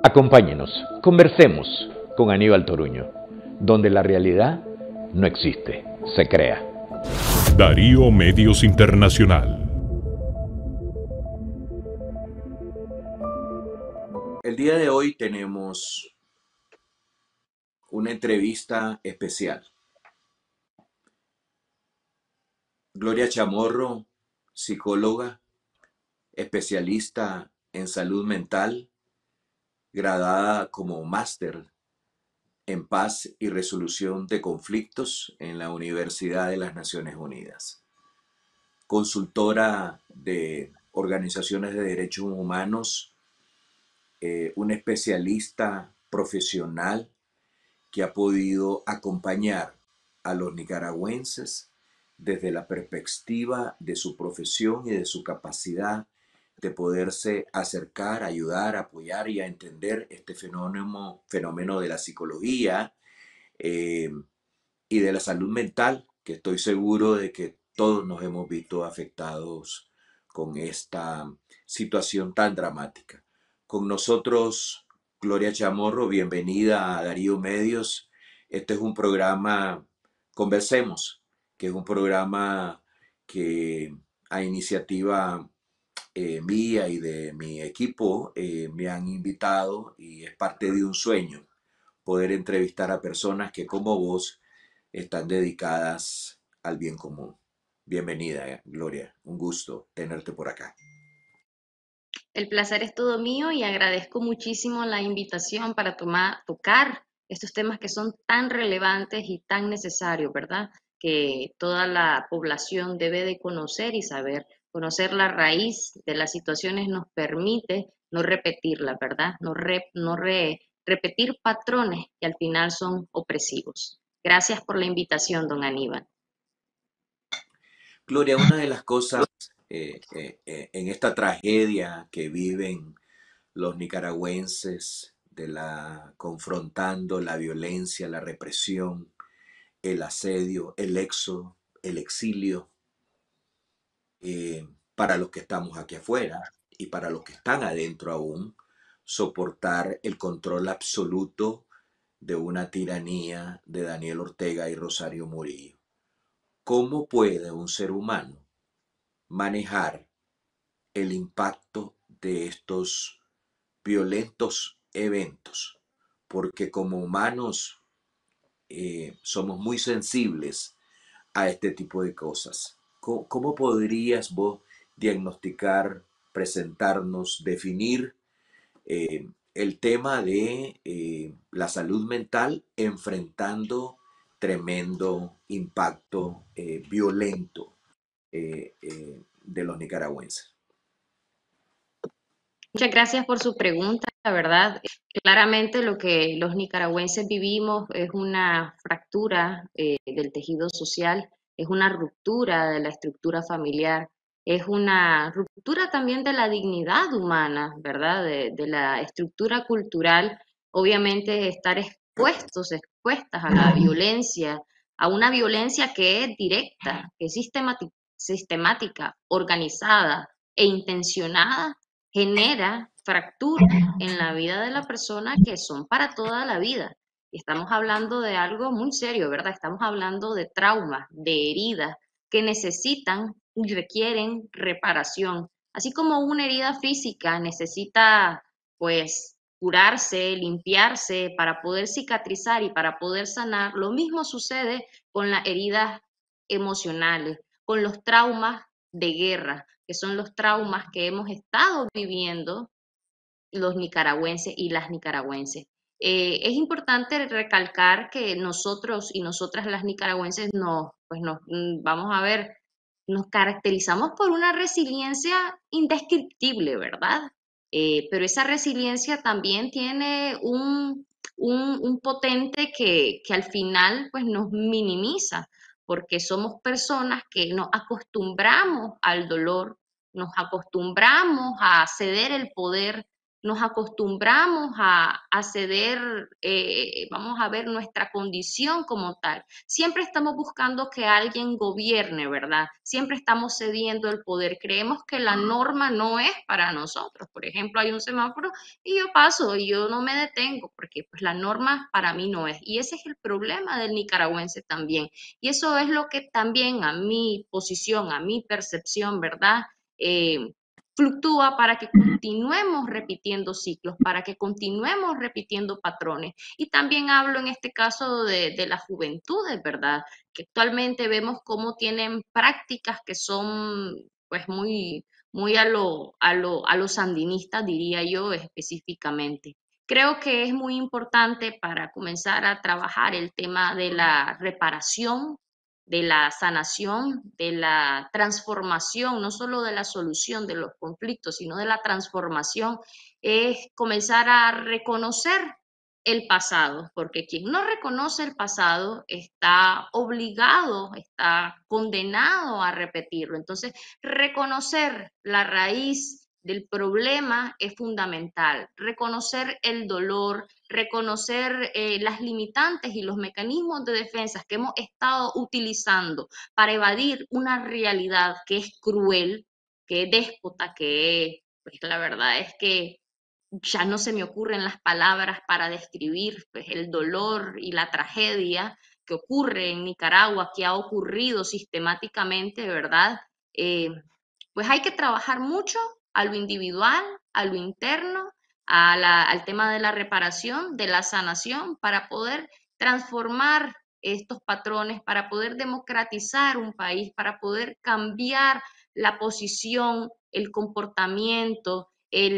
Acompáñenos, conversemos con Aníbal Toruño, donde la realidad no existe, se crea. Darío Medios Internacional. El día de hoy tenemos una entrevista especial. Gloria Chamorro, psicóloga, especialista en salud mental, graduada como máster en paz y resolución de conflictos en la Universidad de las Naciones Unidas. Consultora de organizaciones de derechos humanos, una especialista profesional que ha podido acompañar a los nicaragüenses desde la perspectiva de su profesión y de su capacidad de poderse acercar, ayudar, apoyar y a entender este fenómeno de la psicología y de la salud mental, que estoy seguro de que todos nos hemos visto afectados con esta situación tan dramática. Con nosotros, Gloria Chamorro, bienvenida a Darío Medios. Este es un programa, Conversemos, que es un programa que a iniciativa mía y de mi equipo me han invitado y es parte de un sueño poder entrevistar a personas que como vos están dedicadas al bien común. Bienvenida, Gloria. Un gusto tenerte por acá. El placer es todo mío y agradezco muchísimo la invitación para tocar estos temas que son tan relevantes y tan necesarios, ¿verdad? Que toda la población debe de conocer y saber. Conocer la raíz de las situaciones nos permite no repetirlas, ¿verdad? Repetir patrones que al final son opresivos. Gracias por la invitación, don Aníbal. Gloria, una de las cosas en esta tragedia que viven los nicaragüenses confrontando la violencia, la represión, el asedio, el éxodo, el exilio, para los que estamos aquí afuera y para los que están adentro aún, soportar el control absoluto de una tiranía de Daniel Ortega y Rosario Murillo. ¿Cómo puede un ser humano manejar el impacto de estos violentos eventos? Porque como humanos somos muy sensibles a este tipo de cosas. ¿Cómo podrías vos diagnosticar, presentarnos, definir el tema de la salud mental enfrentando tremendo impacto violento de los nicaragüenses? Muchas gracias por su pregunta, la verdad. Claramente lo que los nicaragüenses vivimos es una fractura del tejido social, es una ruptura de la estructura familiar, es una ruptura también de la dignidad humana, ¿verdad? De la estructura cultural. Obviamente estar expuestas a la violencia, a una violencia que es directa, que es sistemática, organizada e intencionada, genera fracturas en la vida de la persona que son para toda la vida. Y estamos hablando de algo muy serio, ¿verdad? Estamos hablando de traumas, de heridas que necesitan y requieren reparación. Así como una herida física necesita, pues, curarse, limpiarse para poder cicatrizar y para poder sanar, lo mismo sucede con las heridas emocionales, con los traumas de guerra, que son los traumas que hemos estado viviendo los nicaragüenses y las nicaragüenses. Es importante recalcar que nosotros y nosotras las nicaragüenses vamos a ver, nos caracterizamos por una resiliencia indescriptible, ¿verdad? Pero esa resiliencia también tiene un potente que al final pues nos minimiza, porque somos personas que nos acostumbramos al dolor, nos acostumbramos a ceder el poder nos acostumbramos a ceder, vamos a ver nuestra condición como tal. Siempre estamos buscando que alguien gobierne, ¿verdad? Siempre estamos cediendo el poder. Creemos que la norma no es para nosotros. Por ejemplo, hay un semáforo y yo paso y yo no me detengo porque pues la norma para mí no es. Y ese es el problema del nicaragüense también. Y eso es lo que también a mi posición, a mi percepción, ¿verdad? Fluctúa para que continuemos repitiendo ciclos, para que continuemos repitiendo patrones. Y también hablo en este caso de las juventudes, ¿verdad? Que actualmente vemos cómo tienen prácticas que son pues muy a lo sandinista, diría yo específicamente. Creo que es muy importante para comenzar a trabajar el tema de la reparación, de la sanación, de la transformación, no solo de la solución de los conflictos, sino de la transformación, es comenzar a reconocer el pasado, porque quien no reconoce el pasado está obligado, está condenado a repetirlo. Entonces, reconocer la raíz del problema es fundamental. Reconocer el dolor, reconocer las limitantes y los mecanismos de defensa que hemos estado utilizando para evadir una realidad que es cruel, que es déspota, que es, pues la verdad es que ya no se me ocurren las palabras para describir pues, el dolor y la tragedia que ocurre en Nicaragua, que ha ocurrido sistemáticamente, ¿verdad? Eh, pues hay que trabajar mucho a lo individual, a lo interno, al tema de la reparación, de la sanación, para poder transformar estos patrones, para poder democratizar un país, para poder cambiar la posición, el comportamiento,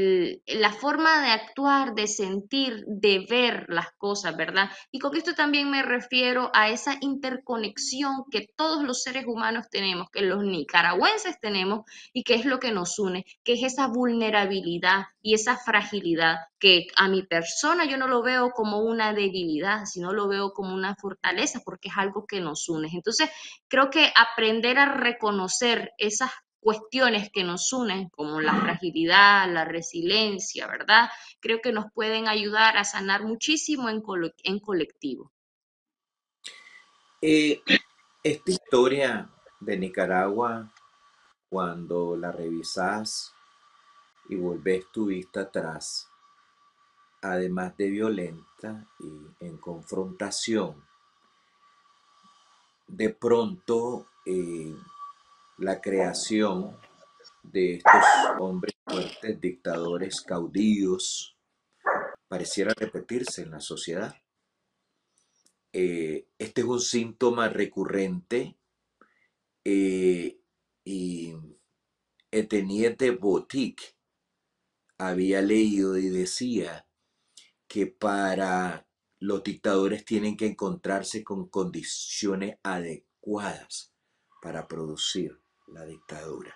la forma de actuar, de sentir, de ver las cosas, ¿verdad? Y con esto también me refiero a esa interconexión que todos los seres humanos tenemos, que los nicaragüenses tenemos y que es lo que nos une, que es esa vulnerabilidad y esa fragilidad que a mi persona yo no lo veo como una debilidad, sino lo veo como una fortaleza porque es algo que nos une. Entonces, creo que aprender a reconocer esas cuestiones que nos unen, como la fragilidad, la resiliencia, ¿verdad? Creo que nos pueden ayudar a sanar muchísimo en colectivo. Eh, esta historia de Nicaragua, cuando la revisas y volvés tu vista atrás, además de violenta y en confrontación, de pronto la creación de estos hombres fuertes, dictadores, caudillos, pareciera repetirse en la sociedad. Este es un síntoma recurrente y Eteniete Botic había leído y decía que para los dictadores tienen que encontrarse con condiciones adecuadas para producir la dictadura.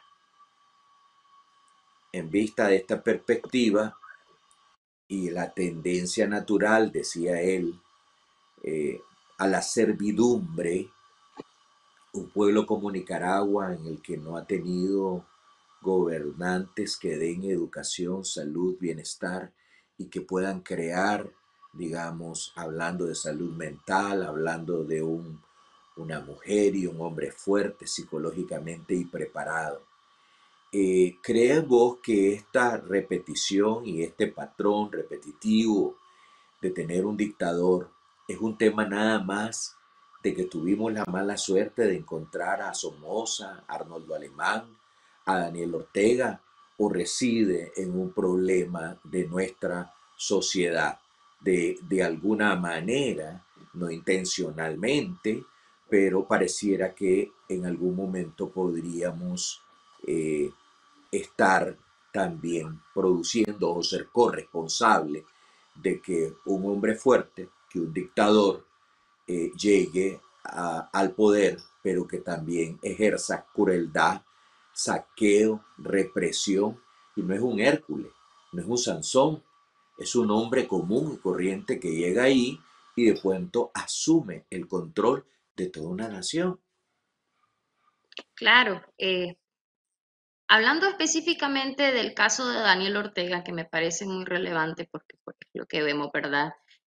En vista de esta perspectiva y la tendencia natural, decía él, a la servidumbre, un pueblo como Nicaragua en el que no ha tenido gobernantes que den educación, salud, bienestar y que puedan crear, digamos, hablando de salud mental, hablando de una mujer y un hombre fuerte psicológicamente y preparado. ¿Crees vos que esta repetición y este patrón repetitivo de tener un dictador es un tema nada más de que tuvimos la mala suerte de encontrar a Somoza, a Arnoldo Alemán, a Daniel Ortega, o reside en un problema de nuestra sociedad? De alguna manera, no intencionalmente, pero pareciera que en algún momento podríamos eh, estar también produciendo o ser corresponsable de que un hombre fuerte, que un dictador llegue al poder, pero que también ejerza crueldad, saqueo, represión, y no es un Hércules, no es un Sansón, es un hombre común y corriente que llega ahí y de pronto asume el control de toda una nación. Claro, Hablando específicamente del caso de Daniel Ortega, que me parece muy relevante porque pues, es lo que vemos, ¿verdad?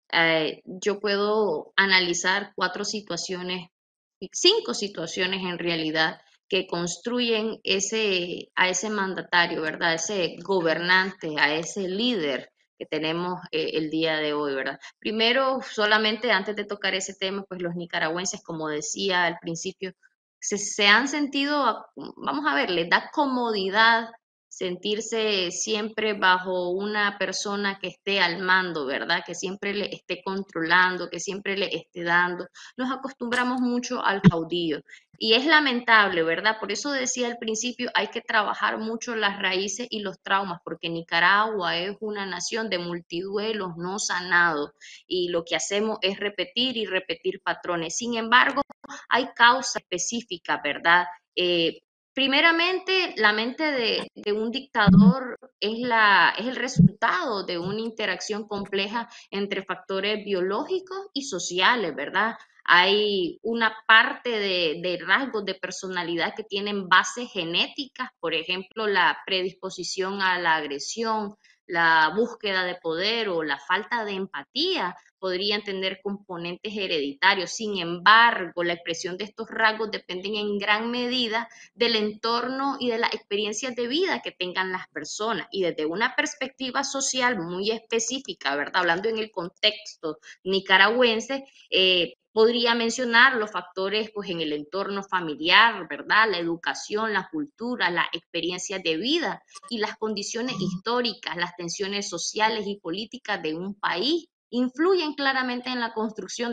Yo puedo analizar cuatro situaciones, cinco situaciones en realidad, que construyen a ese mandatario, ¿verdad? A ese gobernante, a ese líder que tenemos el día de hoy, ¿verdad? Primero, solamente antes de tocar ese tema, pues los nicaragüenses, como decía al principio, se han sentido, vamos a ver, les da comodidad sentirse siempre bajo una persona que esté al mando, ¿verdad? Que siempre le esté controlando, que siempre le esté dando. Nos acostumbramos mucho al caudillo y es lamentable, ¿verdad? Por eso decía al principio, hay que trabajar mucho las raíces y los traumas, porque Nicaragua es una nación de multiduelos no sanados y lo que hacemos es repetir y repetir patrones. Sin embargo, hay causa específica, ¿verdad? Primeramente, la mente de un dictador es el resultado de una interacción compleja entre factores biológicos y sociales, ¿verdad? Hay una parte de rasgos de personalidad que tienen bases genéticas, por ejemplo, la predisposición a la agresión, la búsqueda de poder o la falta de empatía podrían tener componentes hereditarios. Sin embargo, la expresión de estos rasgos dependen en gran medida del entorno y de las experiencias de vida que tengan las personas. Y desde una perspectiva social muy específica, ¿verdad? Hablando en el contexto nicaragüense, podría mencionar los factores pues, en el entorno familiar, ¿verdad? La educación, la cultura, las experiencias de vida y las condiciones históricas, las tensiones sociales y políticas de un país influyen claramente en la construcción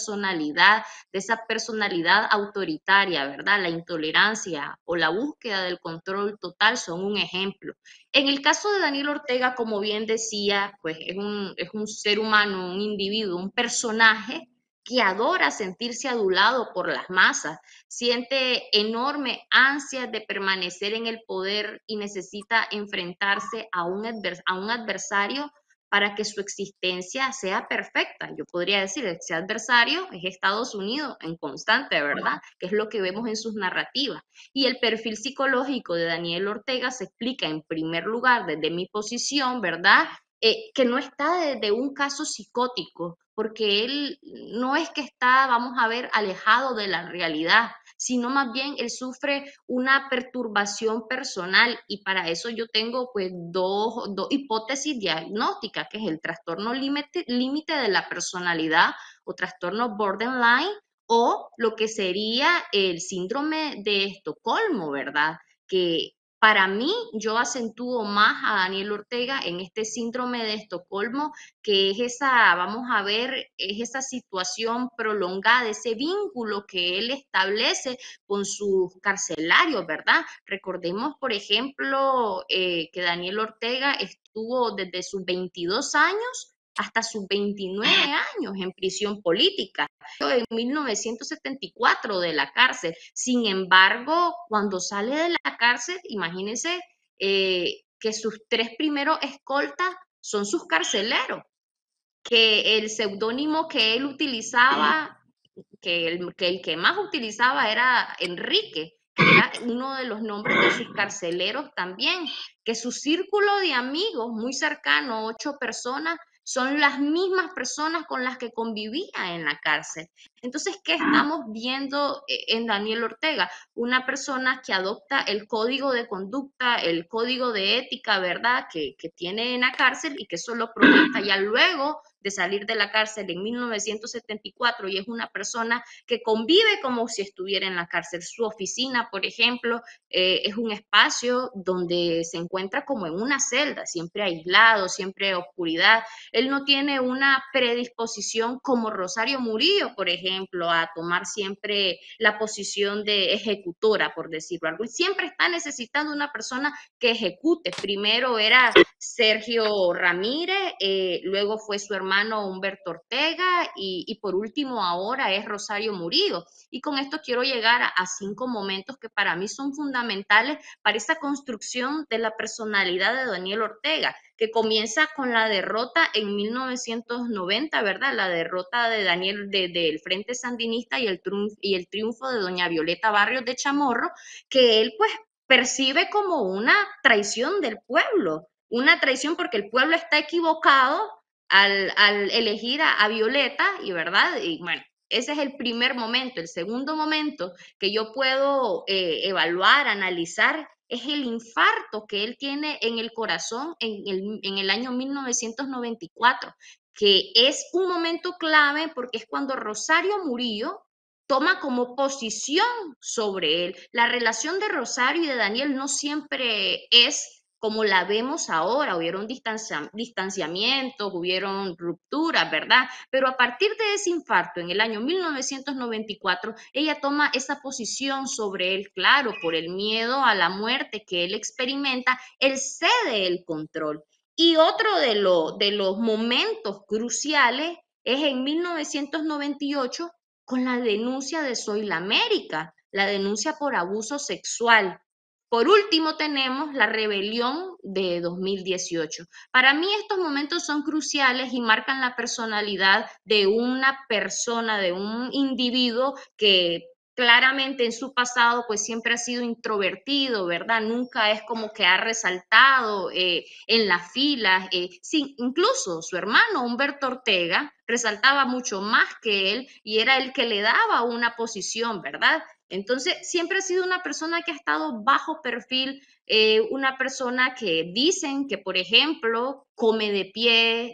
de esa personalidad autoritaria, ¿verdad? La intolerancia o la búsqueda del control total son un ejemplo. En el caso de Daniel Ortega, como bien decía, pues es un ser humano, un individuo, un personaje que adora sentirse adulado por las masas, siente enorme ansia de permanecer en el poder y necesita enfrentarse a a un adversario para que su existencia sea perfecta. Yo podría decir, ese adversario es Estados Unidos en constante, ¿verdad? Que es lo que vemos en sus narrativas. Y el perfil psicológico de Daniel Ortega se explica en primer lugar desde mi posición, ¿verdad? Que no está desde un caso psicótico, porque él no es que está, vamos a ver, alejado de la realidad, sino más bien él sufre una perturbación personal y para eso yo tengo pues dos hipótesis diagnósticas, que es el trastorno límite de la personalidad o trastorno borderline o lo que sería el síndrome de Estocolmo, ¿verdad? Que para mí, yo acentúo más a Daniel Ortega en este síndrome de Estocolmo, que es esa, vamos a ver, es esa situación prolongada, ese vínculo que él establece con sus carcelarios, ¿verdad? Recordemos, por ejemplo, que Daniel Ortega estuvo desde sus 22 años hasta sus 29 años en prisión política en 1974 de la cárcel. Sin embargo, cuando sale de la cárcel, imagínense que sus tres primeros escoltas son sus carceleros, que el seudónimo que él utilizaba, que el que más utilizaba era Enrique, que era uno de los nombres de sus carceleros también, que su círculo de amigos muy cercano, 8 personas, son las mismas personas con las que convivía en la cárcel. Entonces, ¿qué estamos viendo en Daniel Ortega? Una persona que adopta el código de conducta, el código de ética, ¿verdad? Que tiene en la cárcel y que eso lo proyecta ya luego de salir de la cárcel en 1974 y es una persona que convive como si estuviera en la cárcel. Su oficina, por ejemplo, es un espacio donde se encuentra como en una celda, siempre aislado, siempre oscuridad. Él no tiene una predisposición como Rosario Murillo, por ejemplo, a tomar siempre la posición de ejecutora, por decirlo algo. Y siempre está necesitando una persona que ejecute. Primero era Sergio Ramírez, luego fue su hermano Humberto Ortega y por último ahora es Rosario Murillo. Y con esto quiero llegar a 5 momentos que para mí son fundamentales para esa construcción de la personalidad de Daniel Ortega, que comienza con la derrota en 1990, ¿verdad? La derrota de Daniel del Frente Sandinista y el triunfo de doña Violeta Barrios de Chamorro, que él pues percibe como una traición del pueblo, una traición porque el pueblo está equivocado al elegir a Violeta, y verdad, y bueno, ese es el primer momento. El segundo momento que yo puedo evaluar, analizar, es el infarto que él tiene en el corazón en el año 1994, que es un momento clave porque es cuando Rosario Murillo toma como posición sobre él. La relación de Rosario y de Daniel no siempre es como la vemos ahora, hubieron distanciamientos, hubieron rupturas, ¿verdad? Pero a partir de ese infarto en el año 1994, ella toma esa posición sobre él, claro, por el miedo a la muerte que él experimenta, él cede el control. Y otro de los momentos cruciales es en 1998 con la denuncia de Soy la América, la denuncia por abuso sexual. Por último, tenemos la rebelión de 2018. Para mí estos momentos son cruciales y marcan la personalidad de una persona, de un individuo que claramente en su pasado pues siempre ha sido introvertido, ¿verdad? Nunca es como que ha resaltado en las filas. Sí, incluso su hermano Humberto Ortega resaltaba mucho más que él y era el que le daba una posición, ¿verdad? Entonces, siempre ha sido una persona que ha estado bajo perfil, una persona que dicen que, por ejemplo, come de pie,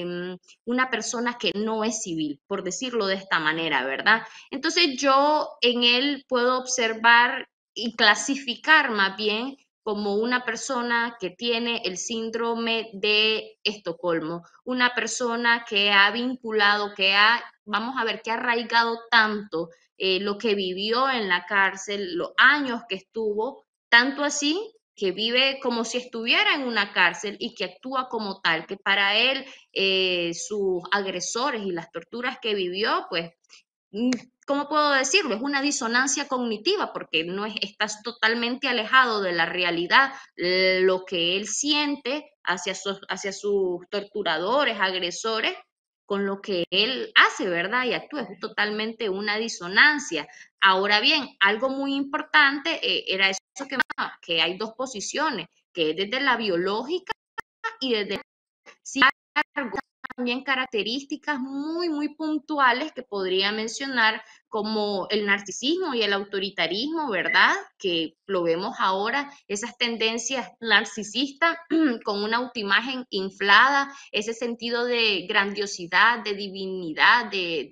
una persona que no es civil, por decirlo de esta manera, ¿verdad? Entonces, yo en él puedo observar y clasificar más bien como una persona que tiene el síndrome de Estocolmo, una persona que ha vinculado, vamos a ver, que ha arraigado tanto lo que vivió en la cárcel, los años que estuvo, tanto así que vive como si estuviera en una cárcel y que actúa como tal, que para él sus agresores y las torturas que vivió, pues ¿cómo puedo decirlo? Es una disonancia cognitiva porque no es, estás totalmente alejado de la realidad, lo que él siente hacia sus torturadores, agresores, con lo que él hace, ¿verdad? Y actúa, es totalmente una disonancia. Ahora bien, algo muy importante era eso que hay dos posiciones, que es desde la biológica y desde sin embargo, también características muy puntuales que podría mencionar como el narcisismo y el autoritarismo, ¿verdad? Que lo vemos ahora, esas tendencias narcisistas con una autoimagen inflada, ese sentido de grandiosidad, de divinidad,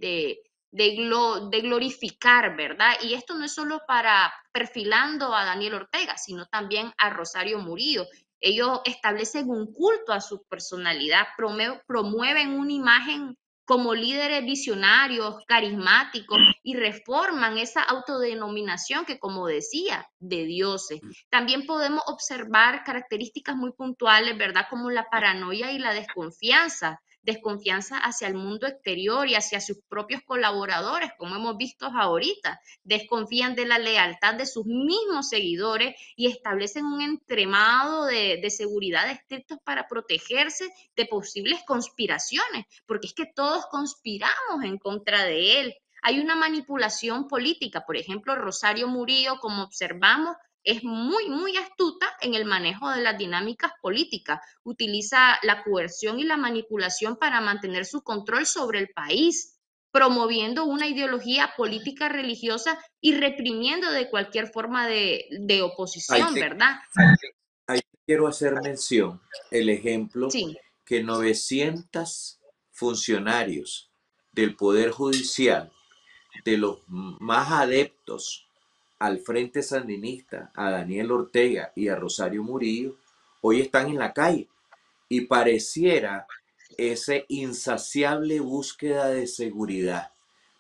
de glorificar, ¿verdad? Y esto no es solo para perfilando a Daniel Ortega, sino también a Rosario Murillo. Ellos establecen un culto a su personalidad, promueven una imagen como líderes visionarios, carismáticos y reforman esa autodenominación que, como decía, de dioses. También podemos observar características muy puntuales, ¿verdad? Como la paranoia y la desconfianza, desconfianza hacia el mundo exterior y hacia sus propios colaboradores, como hemos visto ahorita, desconfían de la lealtad de sus mismos seguidores y establecen un entremado de seguridad estrictos para protegerse de posibles conspiraciones, porque es que todos conspiramos en contra de él. Hay una manipulación política, por ejemplo, Rosario Murillo, como observamos, es muy astuta en el manejo de las dinámicas políticas. Utiliza la coerción y la manipulación para mantener su control sobre el país, promoviendo una ideología política religiosa y reprimiendo de cualquier forma de Ahí oposición, te, ¿verdad? ahí quiero hacer mención el ejemplo Sí, que 900 funcionarios del Poder Judicial, de los más adeptos al Frente Sandinista, a Daniel Ortega y a Rosario Murillo, hoy están en la calle y pareciera esa insaciable búsqueda de seguridad.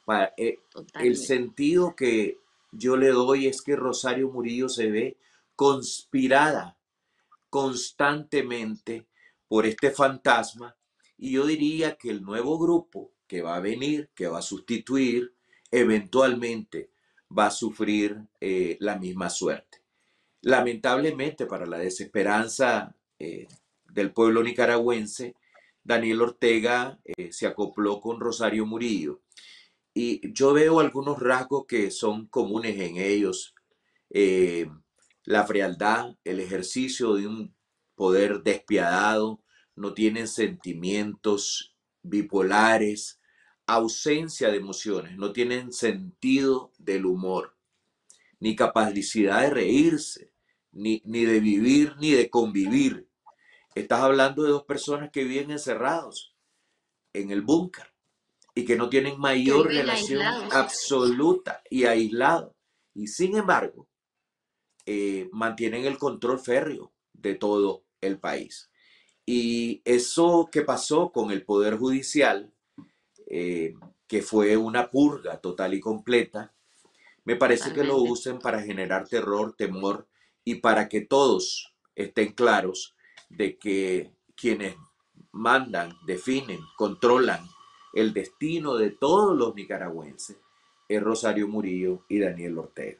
El totalmente. sentido que yo le doy es que Rosario Murillo se ve conspirada constantemente por este fantasma y yo diría que el nuevo grupo que va a venir, que va a sustituir, eventualmente va a sufrir la misma suerte. Lamentablemente, para la desesperanza del pueblo nicaragüense, Daniel Ortega se acopló con Rosario Murillo y yo veo algunos rasgos que son comunes en ellos. Eh, la frialdad, el ejercicio de un poder despiadado, no tienen sentimientos bipolares, ausencia de emociones, no tienen sentido del humor, ni capacidad de reírse, ni de vivir, ni de convivir. Estás hablando de dos personas que viven encerrados en el búnker y que no tienen que mayor viven relación aislados. absoluta y aislados. Y sin embargo, mantienen el control férreo de todo el país. Y eso que pasó con el Poder Judicial, eh, que fue una purga total y completa, me parece que lo Totalmente. usen para generar terror, temor y para que todos estén claros de que quienes mandan, definen, controlan el destino de todos los nicaragüenses es Rosario Murillo y Daniel Ortega.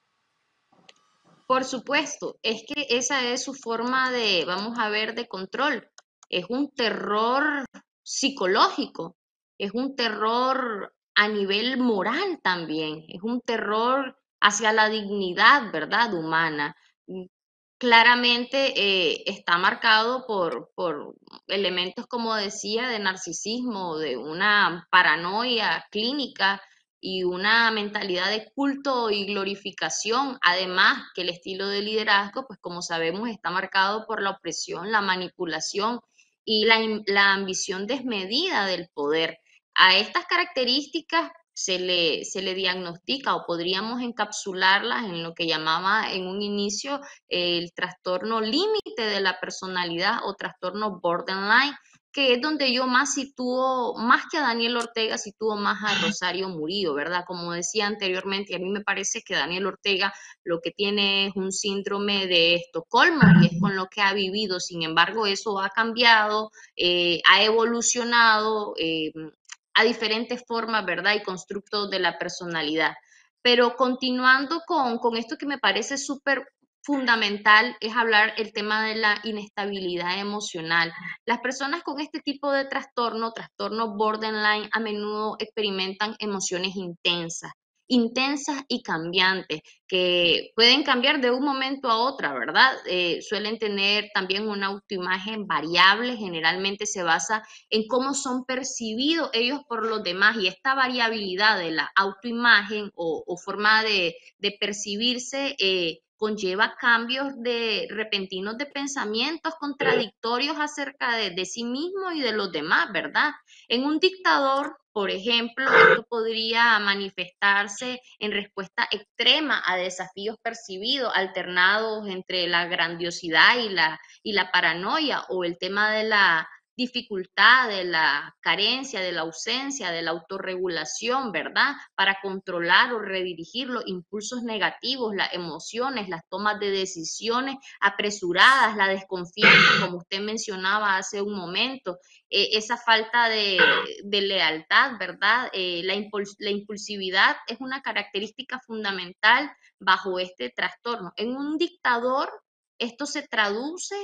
Por supuesto, es que esa es su forma de, vamos a ver, de control. Es un terror psicológico, es un terror a nivel moral también, es un terror hacia la dignidad, ¿verdad?, humana. Mm, Claramente está marcado por elementos, como decía, de narcisismo, de una paranoia clínica y una mentalidad de culto y glorificación, además que el estilo de liderazgo, pues como sabemos, está marcado por la opresión, la manipulación y la ambición desmedida del poder. A estas características se le diagnostica o podríamos encapsularlas en lo que llamaba en un inicio el trastorno límite de la personalidad o trastorno borderline, que es donde yo más sitúo, más que a Daniel Ortega, sitúo más a Rosario Murillo, ¿verdad? Como decía anteriormente, a mí me parece que Daniel Ortega lo que tiene es un síndrome de Estocolmo y es con lo que ha vivido. Sin embargo, eso ha cambiado, ha evolucionado a diferentes formas, ¿verdad? Y constructos de la personalidad. Pero continuando con esto que me parece súper fundamental es hablar el tema de la inestabilidad emocional. Las personas con este tipo de trastorno borderline, a menudo experimentan emociones intensas, intensas y cambiantes, que pueden cambiar de un momento a otra, ¿verdad? Suelen tener también una autoimagen variable, generalmente se basa en cómo son percibidos ellos por los demás y esta variabilidad de la autoimagen o forma de percibirse conlleva cambios de repentinos de pensamientos contradictorios acerca de sí mismo y de los demás, ¿verdad? En un dictador, por ejemplo, esto podría manifestarse en respuesta extrema a desafíos percibidos, alternados entre la grandiosidad y la paranoia, o el tema de la dificultad, de la carencia, de la ausencia, de la autorregulación, ¿verdad? Para controlar o redirigir los impulsos negativos, las emociones, las tomas de decisiones apresuradas, la desconfianza, como usted mencionaba hace un momento, esa falta de lealtad, ¿verdad? La impulsividad es una característica fundamental bajo este trastorno. En un dictador, esto se traduce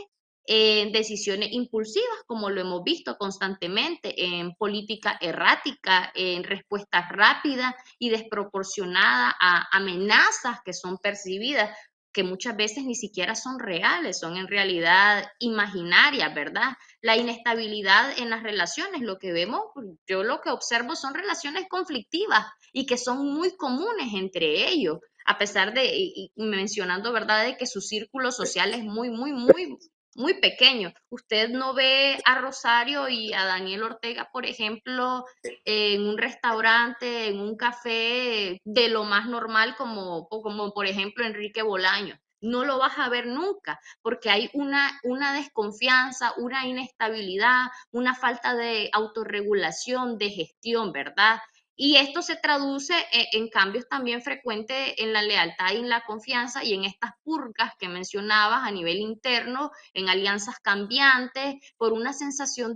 en decisiones impulsivas, como lo hemos visto constantemente, en política errática, en respuestas rápidas y desproporcionadas a amenazas que son percibidas, que muchas veces ni siquiera son reales, son en realidad imaginarias, ¿verdad? La inestabilidad en las relaciones, lo que vemos, yo lo que observo son relaciones conflictivas y que son muy comunes entre ellos, a pesar de, y mencionando, ¿verdad?, de que su círculo social es muy, muy, muy muy pequeño. Usted no ve a Rosario y a Daniel Ortega, por ejemplo, en un restaurante, en un café, de lo más normal como por ejemplo Enrique Bolaño. No lo vas a ver nunca, porque hay una desconfianza, una inestabilidad, una falta de autorregulación, de gestión, ¿verdad? Y esto se traduce en cambios también frecuentes en la lealtad y en la confianza y en estas purgas que mencionabas a nivel interno, en alianzas cambiantes, por una sensación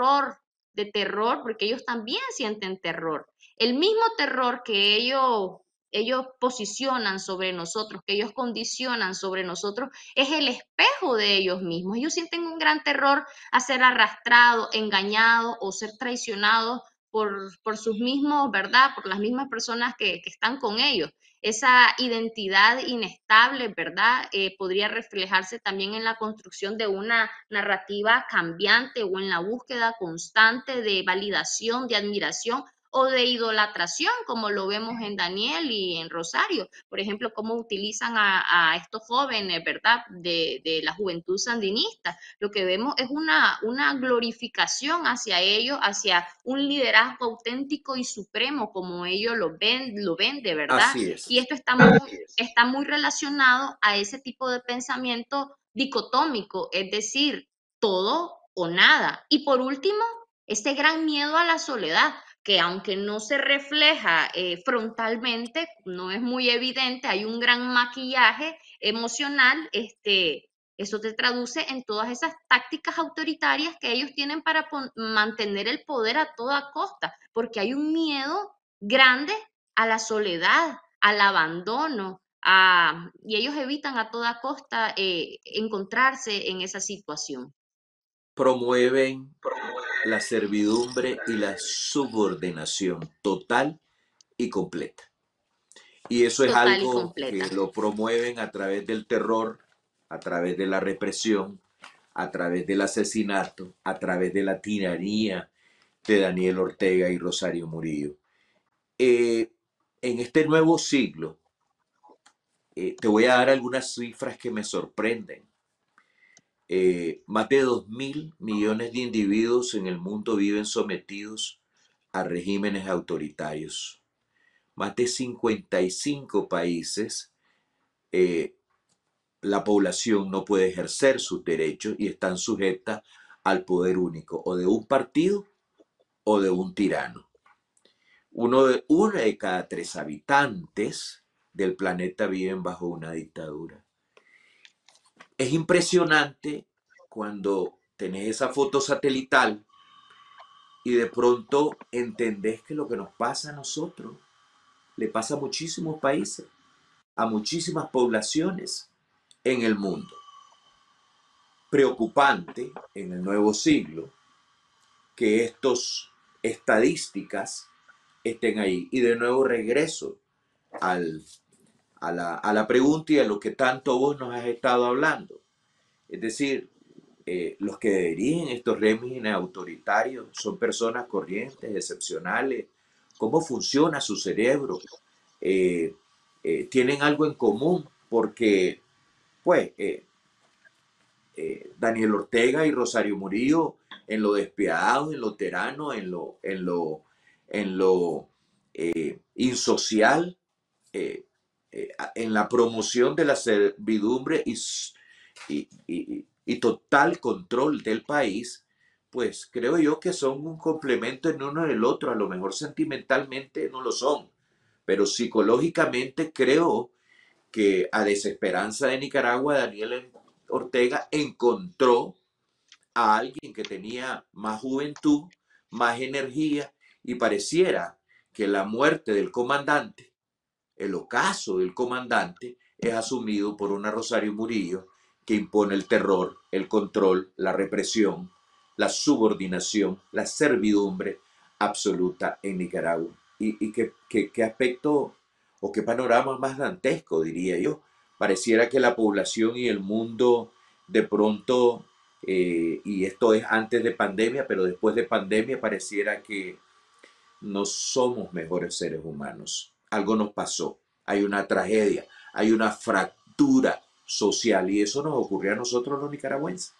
de terror, porque ellos también sienten terror. El mismo terror que ellos posicionan sobre nosotros, que ellos condicionan sobre nosotros, es el espejo de ellos mismos. Ellos sienten un gran terror a ser arrastrados, engañados o ser traicionados por sus mismos, ¿verdad? Por las mismas personas que están con ellos. esa identidad inestable, ¿verdad? Podría reflejarse también en la construcción de una narrativa cambiante o en la búsqueda constante de validación, de admiración o de idolatración, como lo vemos en Daniel y en Rosario. Por ejemplo, cómo utilizan a estos jóvenes, ¿verdad?, de la juventud sandinista. Lo que vemos es una glorificación hacia ellos, hacia un liderazgo auténtico y supremo, como ellos lo ven de verdad. Así Y es. esto está muy relacionado a ese tipo de pensamiento dicotómico, es decir, todo o nada. Y por último, ese gran miedo a la soledad, que aunque no se refleja frontalmente, no es muy evidente, hay un gran maquillaje emocional, eso te traduce en todas esas tácticas autoritarias que ellos tienen para mantener el poder a toda costa, porque hay un miedo grande a la soledad, al abandono, y ellos evitan a toda costa encontrarse en esa situación. Promueven la servidumbre y la subordinación total y completa. Y eso es Total y algo que completa. lo promueven a través del terror, a través de la represión, a través del asesinato, a través de la tiranía de Daniel Ortega y Rosario Murillo. Eh, en este nuevo siglo, te voy a dar algunas cifras que me sorprenden. Más de 2.000 millones de individuos en el mundo viven sometidos a regímenes autoritarios. Más de 55 países, eh, la población no puede ejercer sus derechos y están sujetas al poder único, o de un partido o de un tirano. Uno de cada 3 habitantes del planeta viven bajo una dictadura. Es impresionante cuando tenés esa foto satelital y de pronto entendés que lo que nos pasa a nosotros le pasa a muchísimos países, a muchísimas poblaciones en el mundo. Preocupante en el nuevo siglo que estas estadísticas estén ahí. Y de nuevo regreso al, a la pregunta y a lo que tanto vos nos has estado hablando. Es decir, los que dirigen estos regímenes autoritarios son personas corrientes, excepcionales. ¿Cómo funciona su cerebro? Eh, Tienen algo en común porque, pues, Daniel Ortega y Rosario Murillo, en lo despiadado, en lo tirano, en lo insocial, en la promoción de la servidumbre y total control del país, pues creo yo que son un complemento en uno del otro. A lo mejor sentimentalmente no lo son, pero psicológicamente creo que a desesperanza de Nicaragua, Daniel Ortega encontró a alguien que tenía más juventud, más energía, y pareciera que la muerte del comandante, el ocaso del comandante, es asumido por una Rosario Murillo que impone el terror, el control, la represión, la subordinación, la servidumbre absoluta en Nicaragua. Y qué aspecto o qué panorama más dantesco, diría yo. Pareciera que la población y el mundo de pronto, y esto es antes de pandemia, pero después de pandemia pareciera que no somos mejores seres humanos. Algo nos pasó, hay una tragedia, hay una fractura social y eso nos ocurrió a nosotros los nicaragüenses.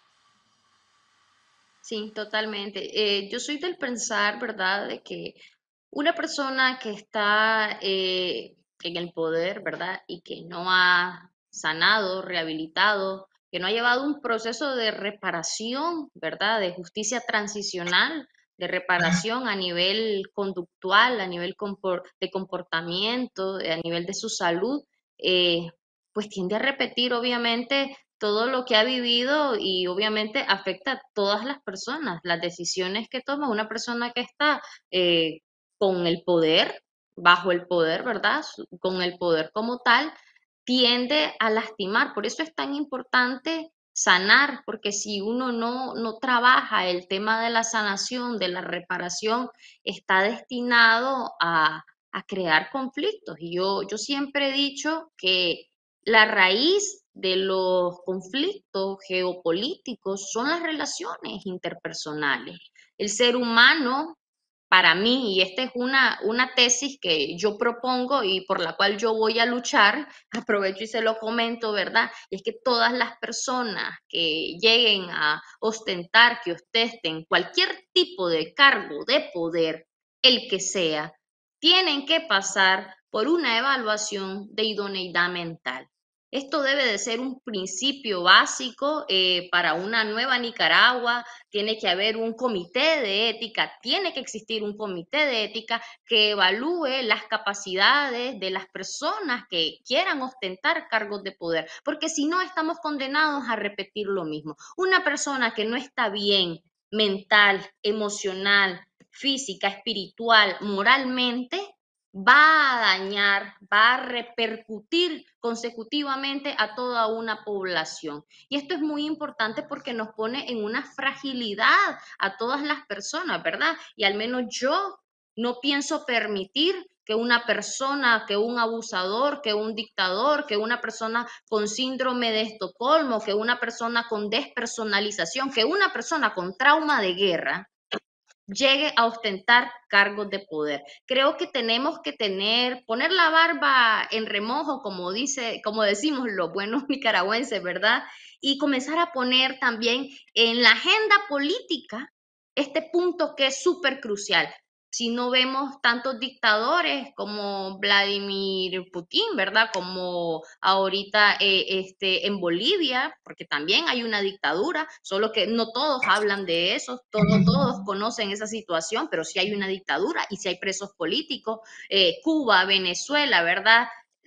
Sí, totalmente. Yo soy del pensar, ¿verdad?, de que una persona que está en el poder, ¿verdad?, y que no ha sanado, rehabilitado, que no ha llevado un proceso de reparación, ¿verdad?, de justicia transicional, de reparación a nivel conductual, a nivel de comportamiento, a nivel de su salud, eh, pues tiende a repetir, obviamente, todo lo que ha vivido y obviamente afecta a todas las personas, las decisiones que toma una persona que está eh, con el poder, bajo el poder, ¿verdad? Con el poder como tal, tiende a lastimar. Por eso es tan importante sanar, porque si uno no trabaja el tema de la sanación, de la reparación, está destinado a crear conflictos. Y yo siempre he dicho que la raíz de los conflictos geopolíticos son las relaciones interpersonales. El ser humano, para mí, y esta es una tesis que yo propongo y por la cual yo voy a luchar, aprovecho y se lo comento, ¿verdad? Y es que todas las personas que lleguen a ostentar, que ostenten cualquier tipo de cargo de poder, el que sea, tienen que pasar por una evaluación de idoneidad mental. Esto debe de ser un principio básico para una nueva Nicaragua. Tiene que haber un comité de ética, tiene que existir un comité de ética que evalúe las capacidades de las personas que quieran ostentar cargos de poder, porque si no estamos condenados a repetir lo mismo. Una persona que no está bien mental, emocional, física, espiritual, moralmente, va a dañar, va a repercutir consecutivamente a toda una población. Y esto es muy importante porque nos pone en una fragilidad a todas las personas, ¿verdad? Y al menos yo no pienso permitir que una persona, que un abusador, que un dictador, que una persona con síndrome de Estocolmo, que una persona con despersonalización, que una persona con trauma de guerra, llegue a ostentar cargos de poder. Creo que tenemos que poner la barba en remojo, como decimos los buenos nicaragüenses, ¿verdad? Y comenzar a poner también en la agenda política este punto que es súper crucial. Si no vemos tantos dictadores como Vladimir Putin, ¿verdad? Como ahorita en Bolivia, porque también hay una dictadura, solo que no todos hablan de eso, no todos conocen esa situación, pero sí hay una dictadura y sí hay presos políticos. Cuba, Venezuela, ¿verdad?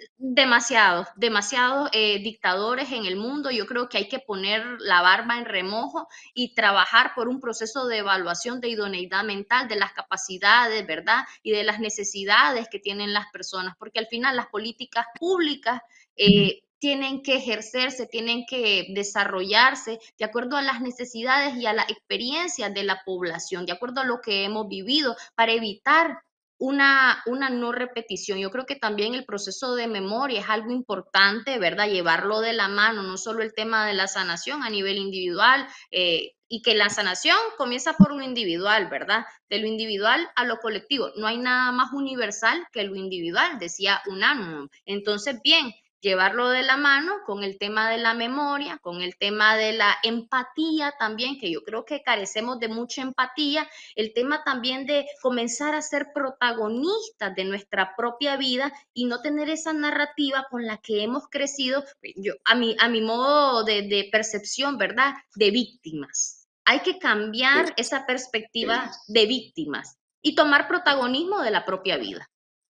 Demasiados dictadores en el mundo. Yo creo que hay que poner la barba en remojo y trabajar por un proceso de evaluación de idoneidad mental, de las capacidades, ¿verdad? Y de las necesidades que tienen las personas, porque al final las políticas públicas tienen que ejercerse, tienen que desarrollarse de acuerdo a las necesidades y a las experiencias de la población, de acuerdo a lo que hemos vivido, para evitar una no repetición. Yo creo que también el proceso de memoria es algo importante, ¿verdad? Llevarlo de la mano, no solo el tema de la sanación a nivel individual, y que la sanación comienza por lo individual, ¿verdad? De lo individual a lo colectivo. No hay nada más universal que lo individual, decía Unanum. Entonces, bien, llevarlo de la mano con el tema de la memoria, con el tema de la empatía también, que yo creo que carecemos de mucha empatía, el tema también de comenzar a ser protagonistas de nuestra propia vida y no tener esa narrativa con la que hemos crecido, yo, a mi modo de percepción, ¿verdad? De víctimas. Hay que cambiar esa perspectiva de víctimas y tomar protagonismo de la propia vida.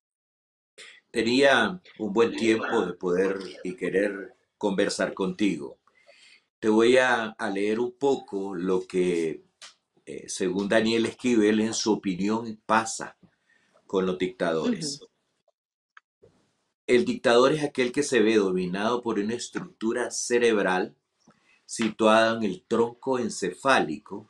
Tenía un buen tiempo de poder y querer conversar contigo. Te voy a leer un poco lo que, según Daniel Esquivel, en su opinión, pasa con los Ujú. dictadores. El dictador es aquel que se ve dominado por una estructura cerebral situada en el tronco encefálico,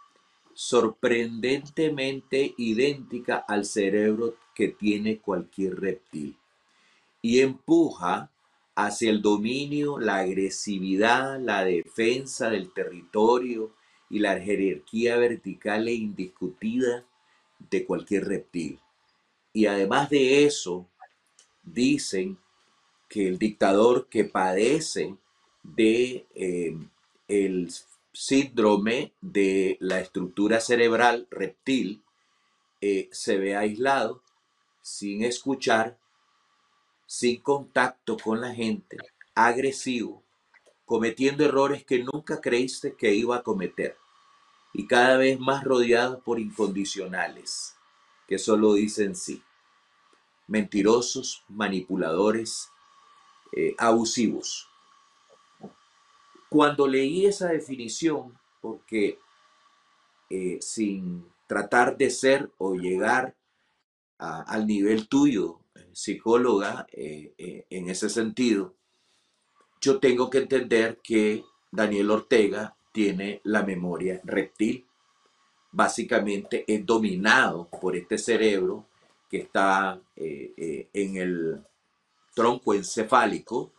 sorprendentemente idéntica al cerebro que tiene cualquier reptil, y empuja hacia el dominio, la agresividad, la defensa del territorio y la jerarquía vertical e indiscutida de cualquier reptil. Y además de eso, dicen que el dictador que padece de el síndrome de la estructura cerebral reptil se ve aislado, sin escuchar, sin contacto con la gente, agresivo, cometiendo errores que nunca creíste que iba a cometer y cada vez más rodeado por incondicionales que solo dicen sí, mentirosos, manipuladores, abusivos. Cuando leí esa definición, porque sin tratar de ser o llegar al nivel tuyo, psicóloga, en ese sentido, yo tengo que entender que Daniel Ortega tiene la memoria reptil. Básicamente es dominado por este cerebro que está en el tronco encefálico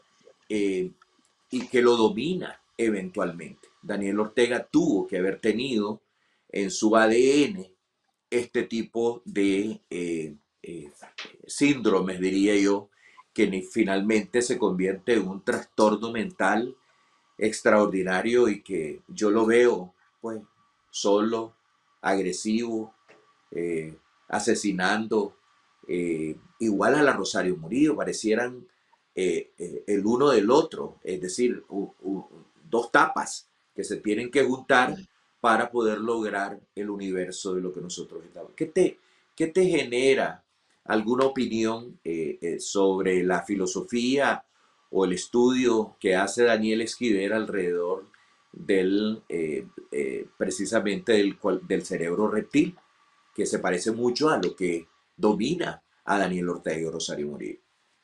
y que lo domina eventualmente. Daniel Ortega tuvo que haber tenido en su ADN este tipo de síndromes, diría yo, que finalmente se convierte en un trastorno mental extraordinario y que yo lo veo, pues, solo, agresivo, asesinando, igual a la Rosario Murillo, parecieran el uno del otro, es decir, dos tapas que se tienen que juntar para poder lograr el universo de lo que nosotros estamos. Qué te genera alguna opinión sobre la filosofía o el estudio que hace Daniel Esquivel alrededor del precisamente del cerebro reptil, que se parece mucho a lo que domina a Daniel Ortega y Rosario Murillo?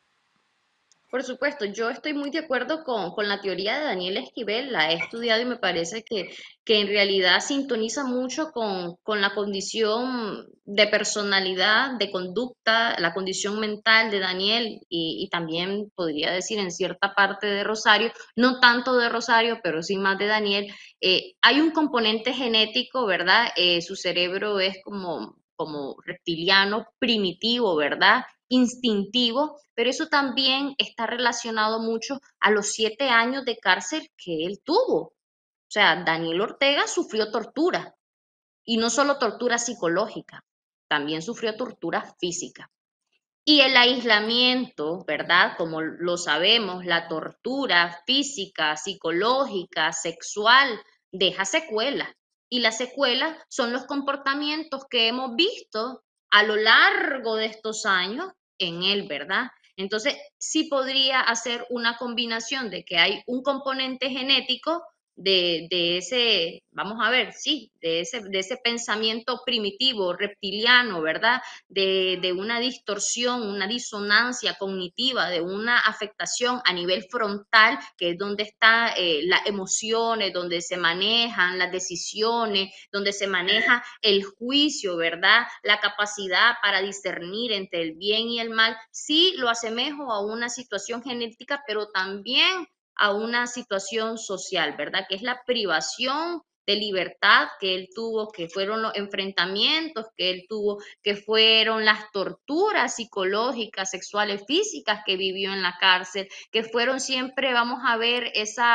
Por supuesto, yo estoy muy de acuerdo con la teoría de Daniel Esquivel, la he estudiado y me parece que en realidad sintoniza mucho con la condición de personalidad, de conducta, la condición mental de Daniel y también podría decir en cierta parte de Rosario, no tanto de Rosario, pero sí más de Daniel. Hay un componente genético, ¿verdad? Su cerebro es como reptiliano, primitivo, ¿verdad? Instintivo, pero eso también está relacionado mucho a los 7 años de cárcel que él tuvo. O sea, Daniel Ortega sufrió tortura y no solo tortura psicológica, también sufrió tortura física. Y el aislamiento, ¿verdad? Como lo sabemos, la tortura física, psicológica, sexual, deja secuelas. Y las secuelas son los comportamientos que hemos visto a lo largo de estos años en él, ¿verdad? Entonces, sí podría hacer una combinación de que hay un componente genético de ese, vamos a ver, sí, de ese pensamiento primitivo, reptiliano, ¿verdad? De una distorsión, una disonancia cognitiva, de una afectación a nivel frontal, que es donde están las emociones, donde se manejan las decisiones, donde se maneja el juicio, ¿verdad? La capacidad para discernir entre el bien y el mal. Sí lo asemejo a una situación genética, pero también a una situación social, ¿verdad? Que es la privación de libertad que él tuvo, que fueron los enfrentamientos que él tuvo, que fueron las torturas psicológicas, sexuales, físicas que vivió en la cárcel, que fueron siempre, vamos a ver,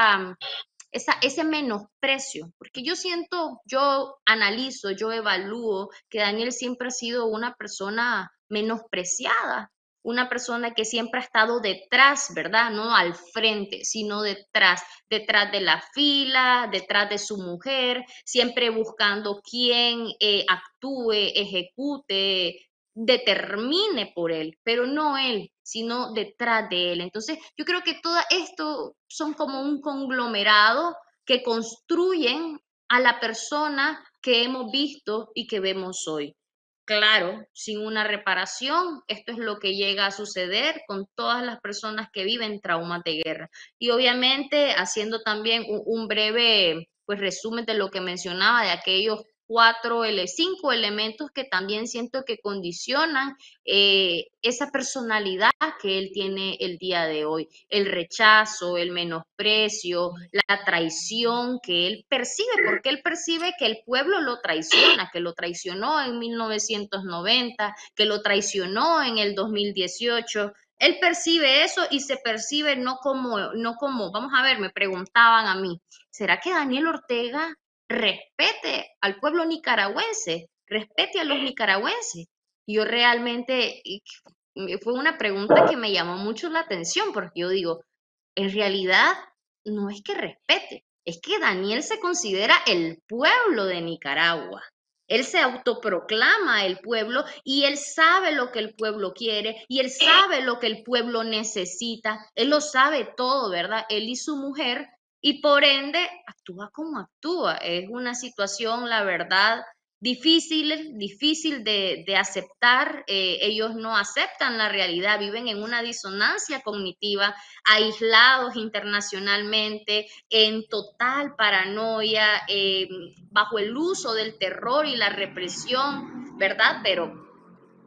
ese menosprecio, porque yo siento, yo analizo, yo evalúo que Daniel siempre ha sido una persona menospreciada, una persona que siempre ha estado detrás, ¿verdad? No al frente, sino detrás, detrás de la fila, detrás de su mujer, siempre buscando quién actúe, ejecute, determine por él, pero no él, sino detrás de él. Entonces, yo creo que todo esto son como un conglomerado que construyen a la persona que hemos visto y que vemos hoy. Claro, sin una reparación, esto es lo que llega a suceder con todas las personas que viven traumas de guerra. Y obviamente haciendo también un breve pues resumen de lo que mencionaba, de aquellos 5 elementos que también siento que condicionan esa personalidad que él tiene el día de hoy. El rechazo, el menosprecio, la traición que él percibe, porque él percibe que el pueblo lo traiciona, que lo traicionó en 1990, que lo traicionó en el 2018. Él percibe eso y se percibe no como, vamos a ver, me preguntaban a mí, ¿será que Daniel Ortega respete al pueblo nicaragüense, respete a los nicaragüenses? Yo realmente, fue una pregunta que me llamó mucho la atención, porque yo digo, en realidad no es que respete, es que Daniel se considera el pueblo de Nicaragua. Él se autoproclama el pueblo y él sabe lo que el pueblo quiere y él sabe lo que el pueblo necesita. Él lo sabe todo, ¿verdad? Él y su mujer y por ende actúa como actúa. Es una situación, la verdad, difícil de aceptar. Ellos no aceptan la realidad, viven en una disonancia cognitiva, aislados internacionalmente, en total paranoia, bajo el uso del terror y la represión, ¿verdad? Pero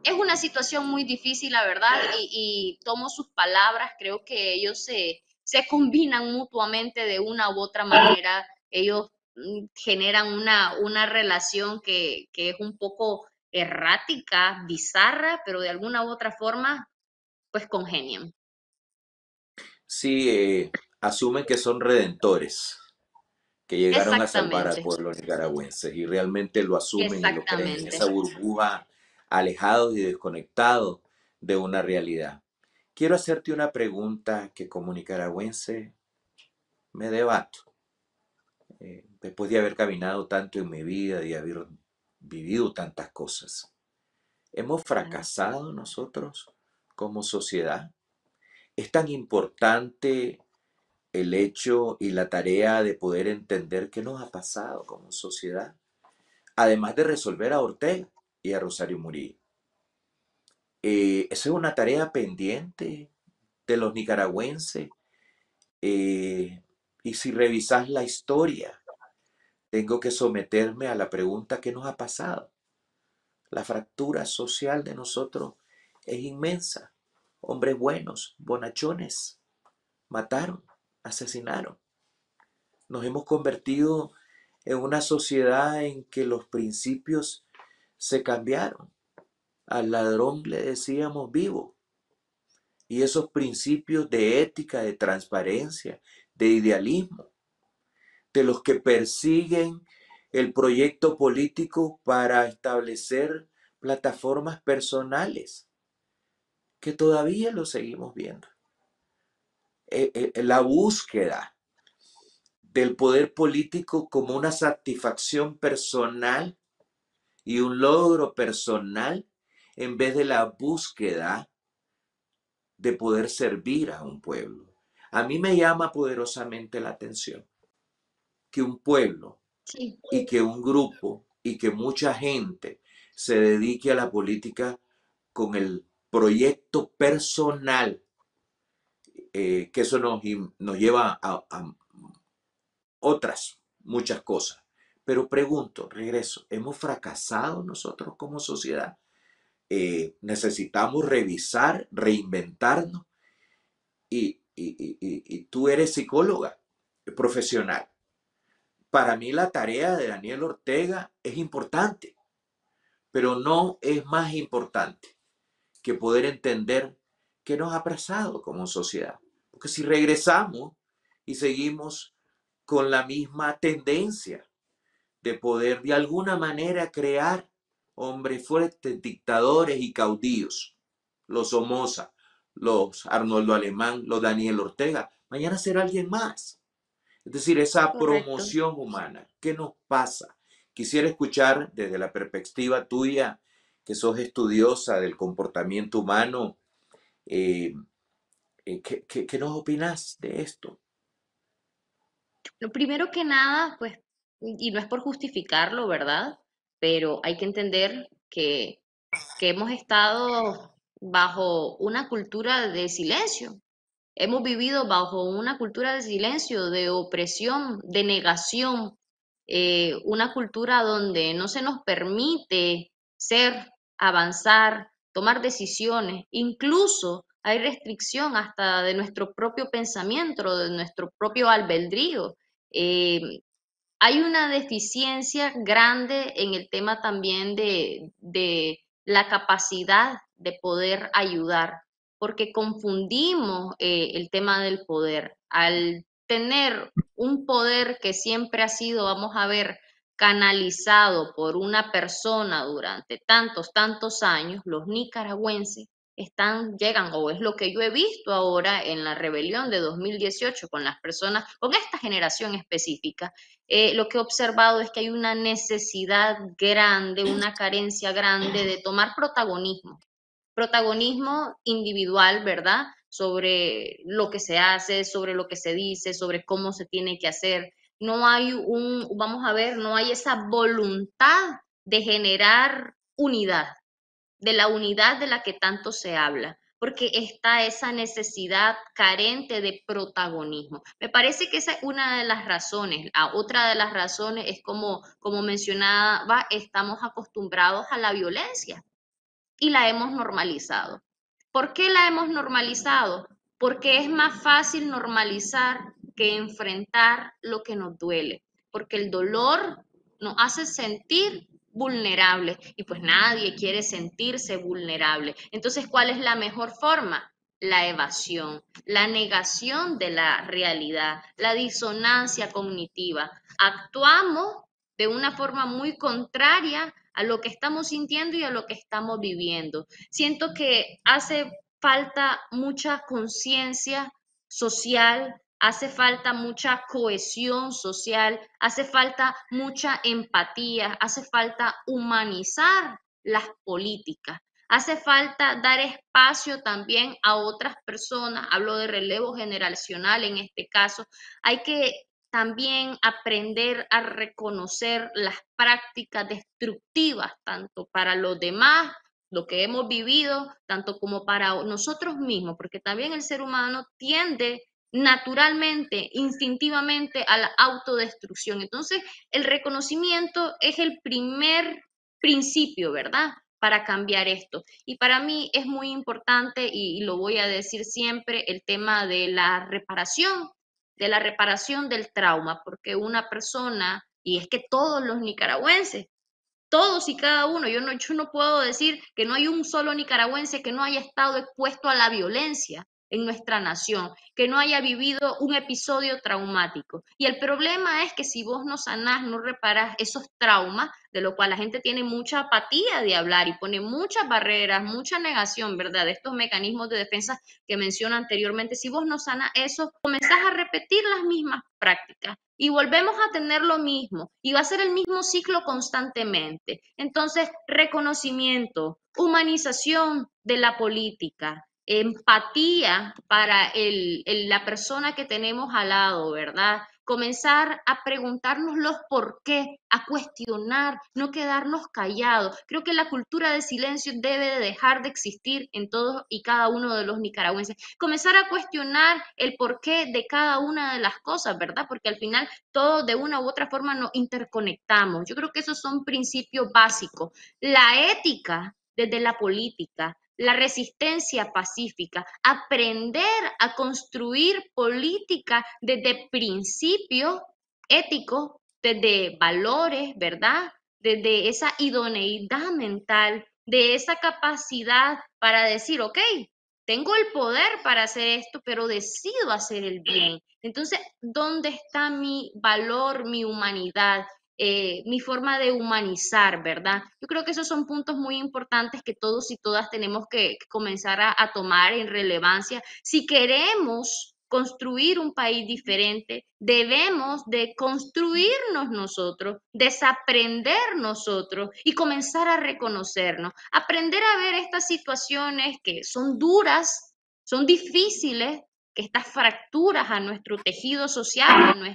es una situación muy difícil, la verdad, y tomo sus palabras, creo que ellos se combinan mutuamente de una u otra manera, ellos generan una relación que es un poco errática, bizarra, pero de alguna u otra forma, pues congenian. Sí, asumen que son redentores, que llegaron a salvar al Exactamente, pueblo nicaragüense y realmente lo asumen y lo creen en exactamente. esa burbuja, alejados y desconectados de una realidad. Quiero hacerte una pregunta que como nicaragüense me debato. Después de haber caminado tanto en mi vida y haber vivido tantas cosas. ¿Hemos Claro. fracasado nosotros como sociedad? ¿Es tan importante el hecho y la tarea de poder entender qué nos ha pasado como sociedad? Además de resolver a Ortega y a Rosario Murillo. Esa es una tarea pendiente de los nicaragüenses. eh, y si revisas la historia, tengo que someterme a la pregunta: ¿qué nos ha pasado? La fractura social de nosotros es inmensa. Hombres buenos, bonachones, mataron, asesinaron. Nos hemos convertido en una sociedad en que los principios se cambiaron. Al ladrón le decíamos vivo. Y esos principios de ética, de transparencia, de idealismo, de los que persiguen el proyecto político para establecer plataformas personales, que todavía lo seguimos viendo. La búsqueda del poder político como una satisfacción personal y un logro personal en vez de la búsqueda de poder servir a un pueblo. A mí me llama poderosamente la atención que un pueblo Sí, y que un grupo y que mucha gente se dedique a la política con el proyecto personal, que eso nos lleva a otras muchas cosas. Pero pregunto, regreso, ¿hemos fracasado nosotros como sociedad? Necesitamos revisar, reinventarnos y tú eres psicóloga profesional. Para mí la tarea de Daniel Ortega es importante, pero no es más importante que poder entender qué nos ha pasado como sociedad. Porque si regresamos y seguimos con la misma tendencia de poder de alguna manera crear hombres fuertes, dictadores y caudillos, los Somoza, los Arnoldo Alemán, los Daniel Ortega, mañana será alguien más. Es decir, esa correcto. promoción humana, ¿qué nos pasa? Quisiera escuchar desde la perspectiva tuya, que sos estudiosa del comportamiento humano, eh, ¿qué nos opinas de esto? Lo primero que nada, pues, y no es por justificarlo, ¿verdad? Pero hay que entender que hemos estado bajo una cultura de silencio. Hemos vivido bajo una cultura de silencio, de opresión, de negación, una cultura donde no se nos permite ser, avanzar, tomar decisiones, incluso hay restricción hasta de nuestro propio pensamiento, de nuestro propio albedrío. Eh, Hay una deficiencia grande en el tema también de la capacidad de poder ayudar, porque confundimos el tema del poder. Al tener un poder que siempre ha sido, vamos a ver, canalizado por una persona durante tantos, tantos años, los nicaragüenses llegan, o es lo que yo he visto ahora en la rebelión de 2018 con las personas, con esta generación específica, lo que he observado es que hay una necesidad grande, una carencia grande de tomar protagonismo, protagonismo individual, ¿verdad? Sobre lo que se hace, sobre lo que se dice, sobre cómo se tiene que hacer. No hay vamos a ver, no hay esa voluntad de generar unidad, de la unidad de la que tanto se habla, porque está esa necesidad carente de protagonismo. Me parece que esa es una de las razones. Otra de las razones es como mencionaba, estamos acostumbrados a la violencia. y la hemos normalizado. ¿Por qué la hemos normalizado? Porque es más fácil normalizar que enfrentar lo que nos duele, porque el dolor nos hace sentir vulnerables y pues nadie quiere sentirse vulnerable. Entonces, ¿cuál es la mejor forma? La evasión, la negación de la realidad, la disonancia cognitiva. Actuamos de una forma muy contraria a lo que estamos sintiendo y a lo que estamos viviendo. Siento que hace falta mucha conciencia social, hace falta mucha cohesión social, hace falta mucha empatía, hace falta humanizar las políticas. Hace falta dar espacio también a otras personas, hablo de relevo generacional en este caso. Hay que también aprender a reconocer las prácticas destructivas, tanto para los demás, lo que hemos vivido, tanto como para nosotros mismos, porque también el ser humano tiende naturalmente, instintivamente a la autodestrucción. Entonces, el reconocimiento es el primer principio, ¿verdad? Para cambiar esto. Y para mí es muy importante, y lo voy a decir siempre, el tema de la reparación del trauma, porque una persona, y es que todos los nicaragüenses, todos y cada uno, yo no puedo decir que no hay un solo nicaragüense que no haya estado expuesto a la violencia en nuestra nación, que no haya vivido un episodio traumático. Y el problema es que si vos no sanás, no reparás esos traumas, de lo cual la gente tiene mucha apatía de hablar y pone muchas barreras, mucha negación, ¿verdad? De estos mecanismos de defensa que mencioné anteriormente, si vos no sanás eso, comenzás a repetir las mismas prácticas y volvemos a tener lo mismo y va a ser el mismo ciclo constantemente. Entonces, reconocimiento, humanización de la política, empatía para la persona que tenemos al lado, ¿verdad? Comenzar a preguntarnos los por qué, a cuestionar, no quedarnos callados. Creo que la cultura de silencio debe de dejar de existir en todos y cada uno de los nicaragüenses. Comenzar a cuestionar el porqué de cada una de las cosas, ¿verdad? Porque al final todos de una u otra forma nos interconectamos. Yo creo que esos son principios básicos. La ética desde la política, la resistencia pacífica, aprender a construir política desde principios éticos, desde valores, ¿verdad? Desde esa idoneidad mental, de esa capacidad para decir, ok, tengo el poder para hacer esto, pero decido hacer el bien. Entonces, ¿dónde está mi valor, mi humanidad? Mi forma de humanizar, ¿verdad? Yo creo que esos son puntos muy importantes que todos y todas tenemos que comenzar a tomar en relevancia. Si queremos construir un país diferente, debemos de construirnos nosotros, desaprender nosotros y comenzar a reconocernos, aprender a ver estas situaciones que son duras, son difíciles, que estas fracturas a nuestro tejido social,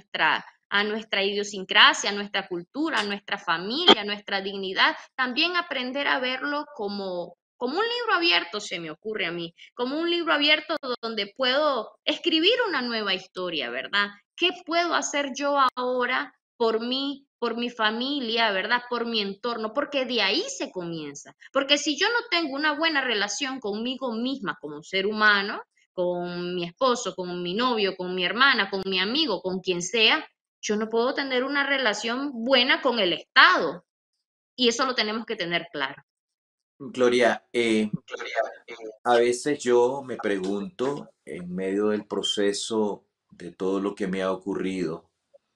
a nuestra idiosincrasia, a nuestra cultura, a nuestra familia, a nuestra dignidad, también aprender a verlo como un libro abierto, se me ocurre a mí, como un libro abierto donde puedo escribir una nueva historia, ¿verdad? ¿Qué puedo hacer yo ahora por mí, por mi familia, ¿verdad? Por mi entorno, porque de ahí se comienza. Porque si yo no tengo una buena relación conmigo misma como ser humano, con mi esposo, con mi novio, con mi hermana, con mi amigo, con quien sea, yo no puedo tener una relación buena con el Estado. Y eso lo tenemos que tener claro. Gloria, a veces yo me pregunto, en medio del proceso de todo lo que me ha ocurrido,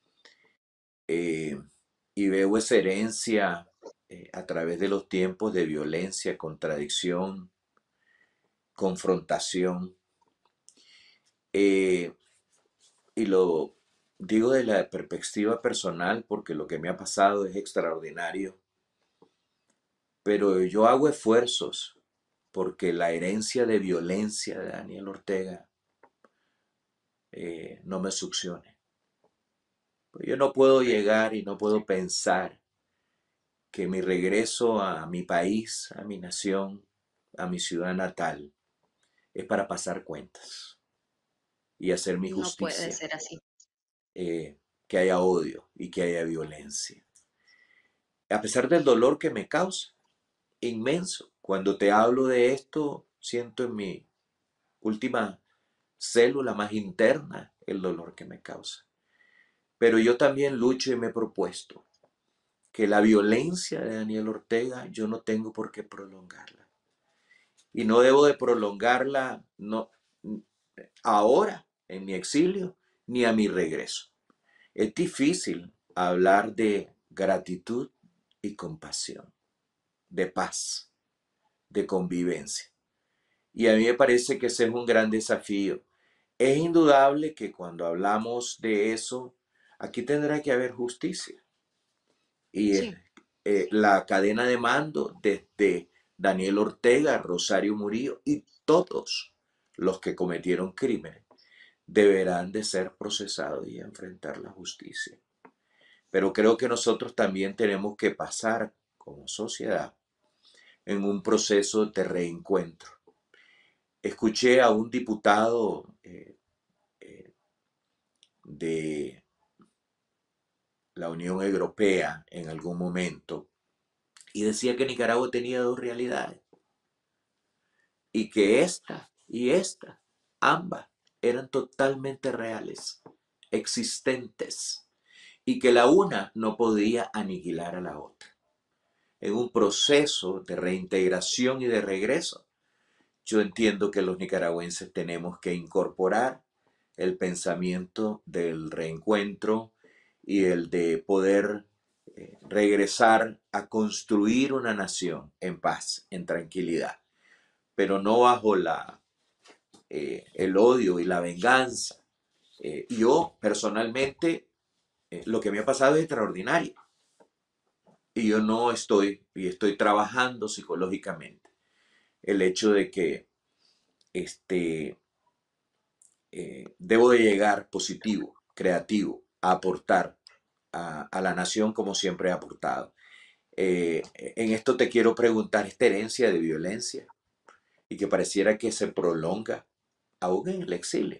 eh, y veo esa herencia a través de los tiempos de violencia, contradicción, confrontación, eh, y lo digo de la perspectiva personal porque lo que me ha pasado es extraordinario, pero yo hago esfuerzos porque la herencia de violencia de Daniel Ortega no me succione. Pues yo no puedo llegar y no puedo pensar que mi regreso a mi país, a mi nación, a mi ciudad natal, es para pasar cuentas y hacer mi No puede justicia, ser así. que haya odio y que haya violencia. A pesar del dolor que me causa, inmenso, Cuando te hablo de esto, siento en mi última célula más interna el dolor que me causa. Pero yo también lucho y me he propuesto que la violencia de Daniel Ortega yo no tengo por qué prolongarla. Y no debo de prolongarla no, ahora, en mi exilio, ni a mi regreso. Es difícil hablar de gratitud y compasión, de paz, de convivencia. Y a mí me parece que ese es un gran desafío. Es indudable que cuando hablamos de eso, aquí tendrá que haber justicia. Y Sí, la cadena de mando desde Daniel Ortega, Rosario Murillo y todos los que cometieron crímenes deberán de ser procesados y enfrentar la justicia. Pero creo que nosotros también tenemos que pasar como sociedad en un proceso de reencuentro. Escuché a un diputado de la Unión Europea en algún momento y decía que Nicaragua tenía dos realidades y que esta y esta, ambas, eran totalmente reales, existentes, y que la una no podía aniquilar a la otra. En un proceso de reintegración y de regreso, yo entiendo que los nicaragüenses tenemos que incorporar el pensamiento del reencuentro y el de poder regresar a construir una nación en paz, en tranquilidad, pero no bajo el odio y la venganza. Yo personalmente, lo que me ha pasado es extraordinario y yo no estoy, y estoy trabajando psicológicamente. El hecho de que este, debo de llegar positivo, creativo, a aportar a la nación como siempre he aportado. En esto te quiero preguntar, esta herencia de violencia y que pareciera que se prolonga aún en el exilio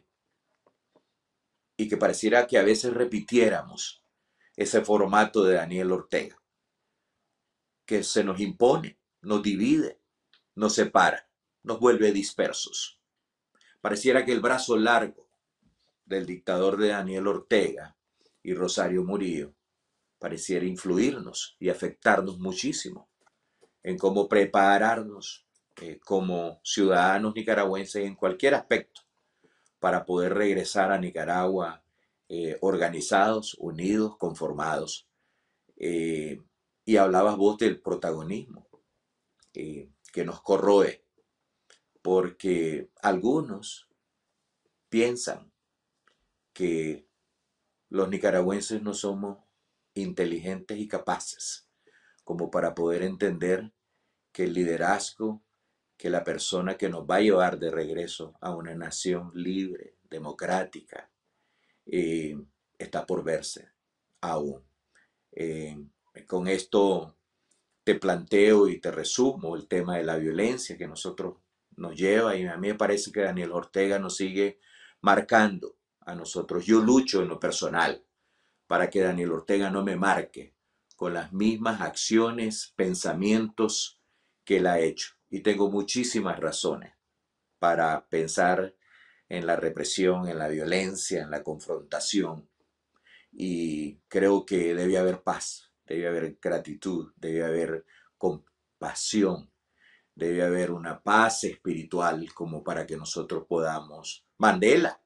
y que pareciera que a veces repitiéramos ese formato de Daniel Ortega, que se nos impone, nos divide, nos separa, nos vuelve dispersos. Pareciera que el brazo largo del dictador de Daniel Ortega y Rosario Murillo pareciera influirnos y afectarnos muchísimo en cómo prepararnos como ciudadanos nicaragüenses en cualquier aspecto para poder regresar a Nicaragua organizados, unidos, conformados. Eh, y hablabas vos del protagonismo que nos corroe, porque algunos piensan que los nicaragüenses no somos inteligentes y capaces como para poder entender que el liderazgo, que la persona que nos va a llevar de regreso a una nación libre, democrática, eh, está por verse aún. Eh, con esto te planteo y te resumo el tema de la violencia que nosotros nos lleva y a mí me parece que Daniel Ortega nos sigue marcando a nosotros. Yo lucho en lo personal para que Daniel Ortega no me marque con las mismas acciones, pensamientos que él ha hecho. Y tengo muchísimas razones para pensar en la represión, en la violencia, en la confrontación. Y creo que debe haber paz, debe haber gratitud, debe haber compasión, debe haber una paz espiritual como para que nosotros podamos. Mandela,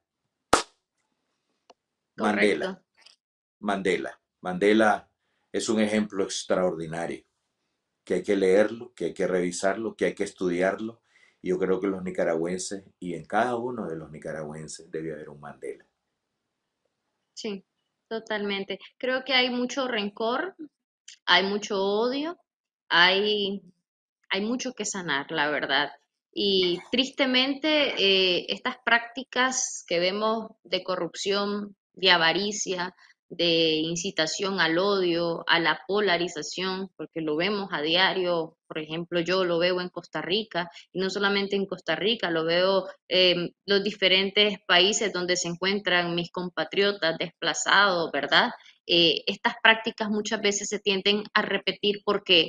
Mandela, correcto. Mandela es un ejemplo extraordinario, que hay que leerlo, que hay que revisarlo, que hay que estudiarlo. Y yo creo que los nicaragüenses, y en cada uno de los nicaragüenses debe haber un Mandela. Sí, totalmente. Creo que hay mucho rencor, hay mucho odio, hay, hay mucho que sanar, la verdad. Y tristemente, estas prácticas que vemos de corrupción, de avaricia, de incitación al odio, a la polarización, porque lo vemos a diario, por ejemplo, yo lo veo en Costa Rica, y no solamente en Costa Rica, lo veo en los diferentes países donde se encuentran mis compatriotas desplazados, ¿verdad? Estas prácticas muchas veces se tienden a repetir porque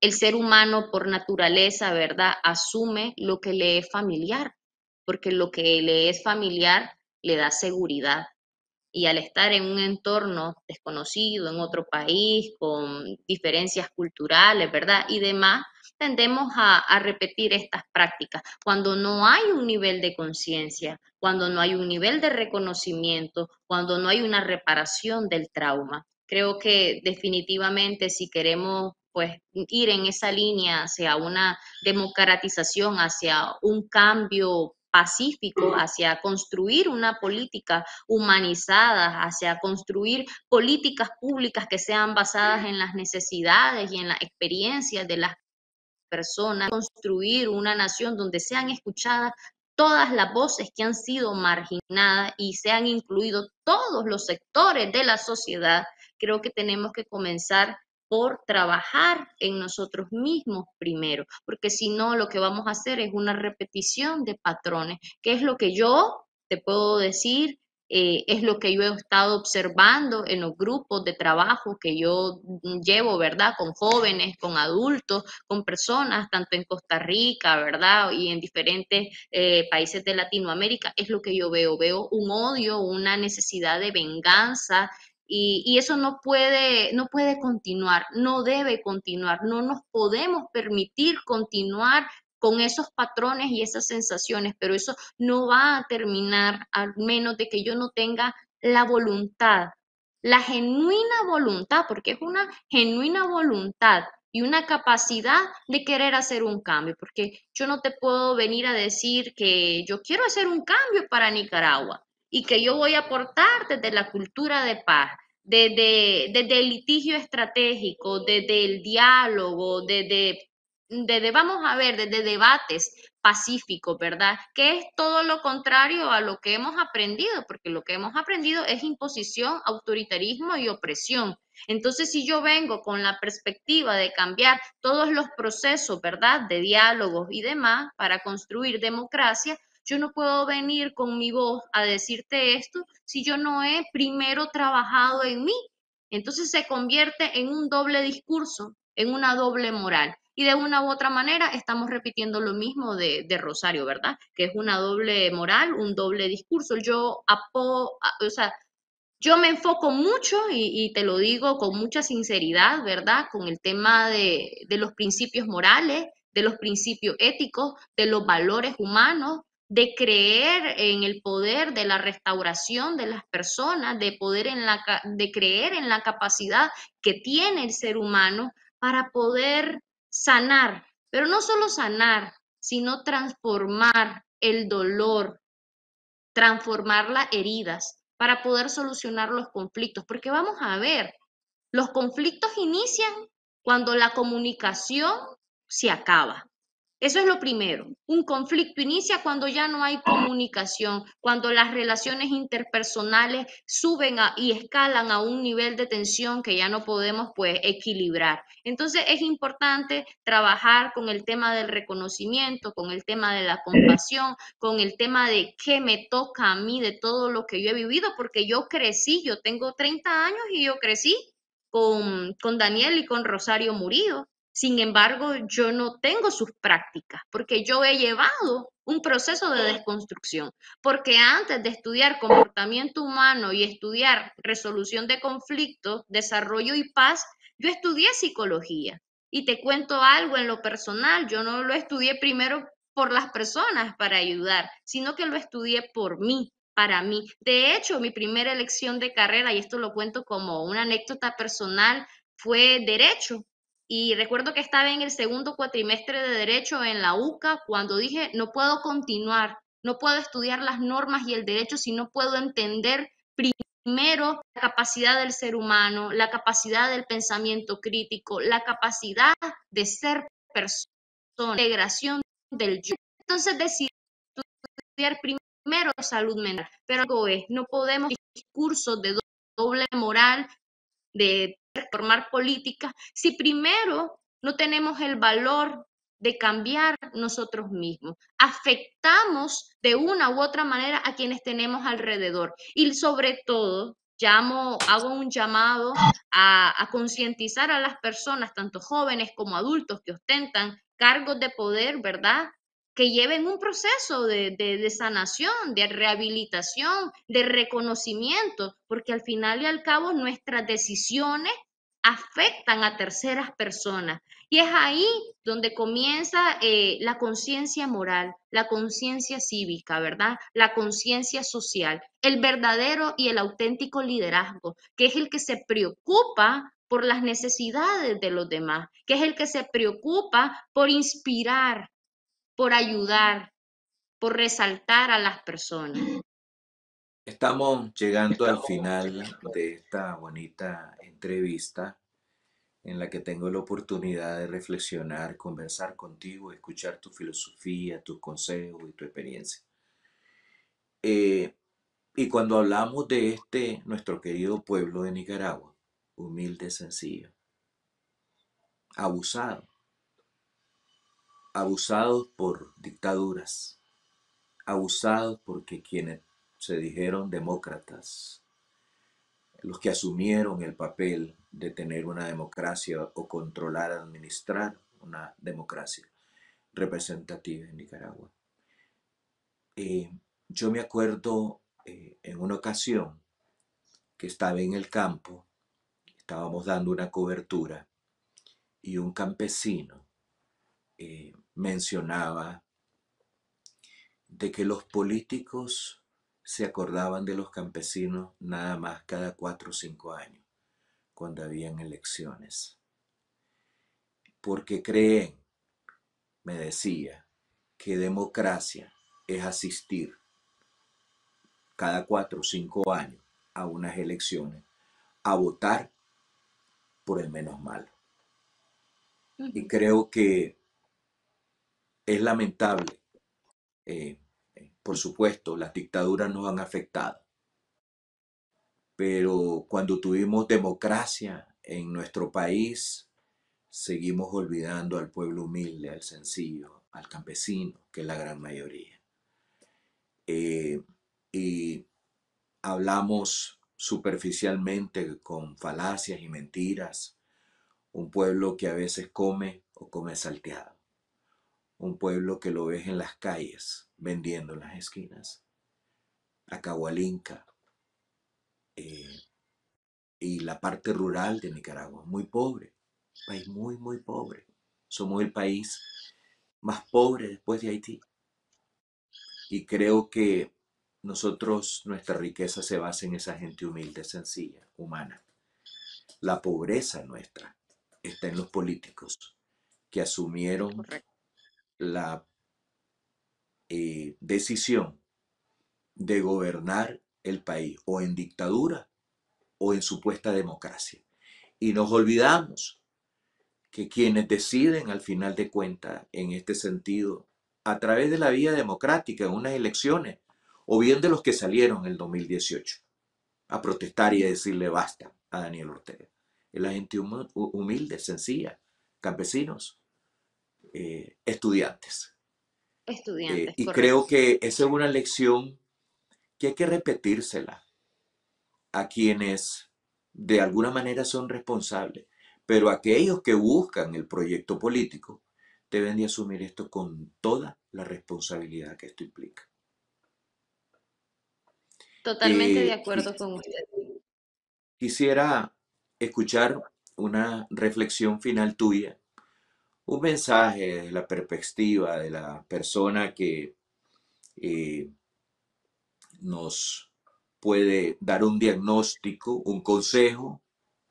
el ser humano por naturaleza, ¿verdad?, asume lo que le es familiar, porque lo que le es familiar le da seguridad. Y al estar en un entorno desconocido, en otro país, con diferencias culturales, ¿verdad? Y demás, tendemos a repetir estas prácticas. Cuando no hay un nivel de conciencia, cuando no hay un nivel de reconocimiento, cuando no hay una reparación del trauma. Creo que definitivamente si queremos pues ir en esa línea hacia una democratización, hacia un cambio pacífico, hacia construir una política humanizadas, hacia construir políticas públicas que sean basadas en las necesidades y en las experiencias de las personas, construir una nación donde sean escuchadas todas las voces que han sido marginadas y sean incluidos todos los sectores de la sociedad. Creo que tenemos que comenzar por trabajar en nosotros mismos primero, porque si no lo que vamos a hacer es una repetición de patrones, que es lo que yo te puedo decir, es lo que yo he estado observando en los grupos de trabajo que yo llevo, ¿verdad? Con jóvenes, con adultos, con personas, tanto en Costa Rica, ¿verdad? Y en diferentes países de Latinoamérica, es lo que yo veo. Veo un odio, una necesidad de venganza. Y eso no puede continuar, no debe continuar, no nos podemos permitir continuar con esos patrones y esas sensaciones, pero eso no va a terminar al menos de que yo no tenga la voluntad, la genuina voluntad, porque es una genuina voluntad y una capacidad de querer hacer un cambio, porque yo no te puedo venir a decir que yo quiero hacer un cambio para Nicaragua y que yo voy a aportar desde la cultura de paz, desde el litigio estratégico, desde el diálogo, vamos a ver, desde debates pacíficos, ¿verdad? Que es todo lo contrario a lo que hemos aprendido, porque lo que hemos aprendido es imposición, autoritarismo y opresión. Entonces, si yo vengo con la perspectiva de cambiar todos los procesos, ¿verdad?, de diálogos y demás para construir democracia, yo no puedo venir con mi voz a decirte esto si yo no he primero trabajado en mí. Entonces se convierte en un doble discurso, en una doble moral. Y de una u otra manera estamos repitiendo lo mismo de Rosario, ¿verdad? Que es una doble moral, un doble discurso. O sea, yo me enfoco mucho y te lo digo con mucha sinceridad, ¿verdad? Con el tema de los principios morales, de los principios éticos, de los valores humanos, de creer en el poder de la restauración de las personas, de creer en la capacidad que tiene el ser humano para poder sanar, pero no solo sanar, sino transformar el dolor, transformar las heridas para poder solucionar los conflictos, porque vamos a ver, los conflictos inician cuando la comunicación se acaba. Eso es lo primero. Un conflicto inicia cuando ya no hay comunicación, cuando las relaciones interpersonales suben y escalan a un nivel de tensión que ya no podemos pues equilibrar. Entonces es importante trabajar con el tema del reconocimiento, con el tema de la compasión, con el tema de qué me toca a mí de todo lo que yo he vivido, porque yo crecí, yo tengo 30 años y yo crecí con Daniel y con Rosario Murillo. Sin embargo, yo no tengo sus prácticas porque yo he llevado un proceso de desconstrucción, porque antes de estudiar comportamiento humano y estudiar resolución de conflictos, desarrollo y paz, yo estudié psicología. Y te cuento algo en lo personal, yo no lo estudié primero por las personas para ayudar, sino que lo estudié por mí, para mí. De hecho, mi primera elección de carrera, y esto lo cuento como una anécdota personal, fue derecho. Y recuerdo que estaba en el segundo cuatrimestre de Derecho en la UCA cuando dije, no puedo continuar, no puedo estudiar las normas y el derecho si no puedo entender primero la capacidad del ser humano, la capacidad del pensamiento crítico, la capacidad de ser persona, la integración del yo. Entonces decidí estudiar primero salud mental, pero algo es, no podemos discursos de doble moral, de formar políticas, si primero no tenemos el valor de cambiar nosotros mismos. Afectamos de una u otra manera a quienes tenemos alrededor. Y sobre todo, hago un llamado a concientizar a las personas, tanto jóvenes como adultos que ostentan cargos de poder, ¿verdad? Que lleven un proceso de sanación, de rehabilitación, de reconocimiento, porque al final y al cabo nuestras decisiones afectan a terceras personas. Y es ahí donde comienza la conciencia moral, la conciencia cívica, ¿verdad? La conciencia social, el verdadero y el auténtico liderazgo, que es el que se preocupa por las necesidades de los demás, que es el que se preocupa por inspirar, por ayudar, por resaltar a las personas. Estamos llegando al final de esta bonita entrevista en la que tengo la oportunidad de reflexionar, conversar contigo, escuchar tu filosofía, tus consejos y tu experiencia. Y cuando hablamos de nuestro querido pueblo de Nicaragua, humilde, sencillo, abusado, abusados por dictaduras, abusados porque quienes se dijeron demócratas, los que asumieron el papel de tener una democracia o controlar, administrar una democracia representativa en Nicaragua. Yo me acuerdo en una ocasión que estaba en el campo, estábamos dando una cobertura y un campesino mencionaba de que los políticos se acordaban de los campesinos nada más cada 4 o 5 años, cuando habían elecciones. Porque creen, me decía, que democracia es asistir cada 4 o 5 años a unas elecciones a votar por el menos malo. Y creo que es lamentable. Por supuesto, las dictaduras nos han afectado, pero cuando tuvimos democracia en nuestro país, seguimos olvidando al pueblo humilde, al sencillo, al campesino, que es la gran mayoría. Y hablamos superficialmente con falacias y mentiras. Un pueblo que a veces come o come salteado. Un pueblo que lo ves en las calles, vendiendo en las esquinas. Acahualinca y la parte rural de Nicaragua, muy pobre. País muy, muy pobre. Somos el país más pobre después de Haití. Y creo que nuestra riqueza se basa en esa gente humilde, sencilla, humana. La pobreza nuestra está en los políticos que asumieron Correcto. la decisión de gobernar el país o en dictadura o en supuesta democracia. Y nos olvidamos que quienes deciden al final de cuentas en este sentido, a través de la vía democrática en unas elecciones, o bien de los que salieron en el 2018 a protestar y a decirle basta a Daniel Ortega. Es la gente humilde, sencilla, campesinos, estudiantes. Estudiantes, Y correcto. creo que esa es una lección que hay que repetírsela a quienes de alguna manera son responsables, pero aquellos que buscan el proyecto político deben de asumir esto con toda la responsabilidad que esto implica. Totalmente de acuerdo con usted. Quisiera escuchar una reflexión final tuya, un mensaje desde la perspectiva de la persona que nos puede dar un diagnóstico, un consejo,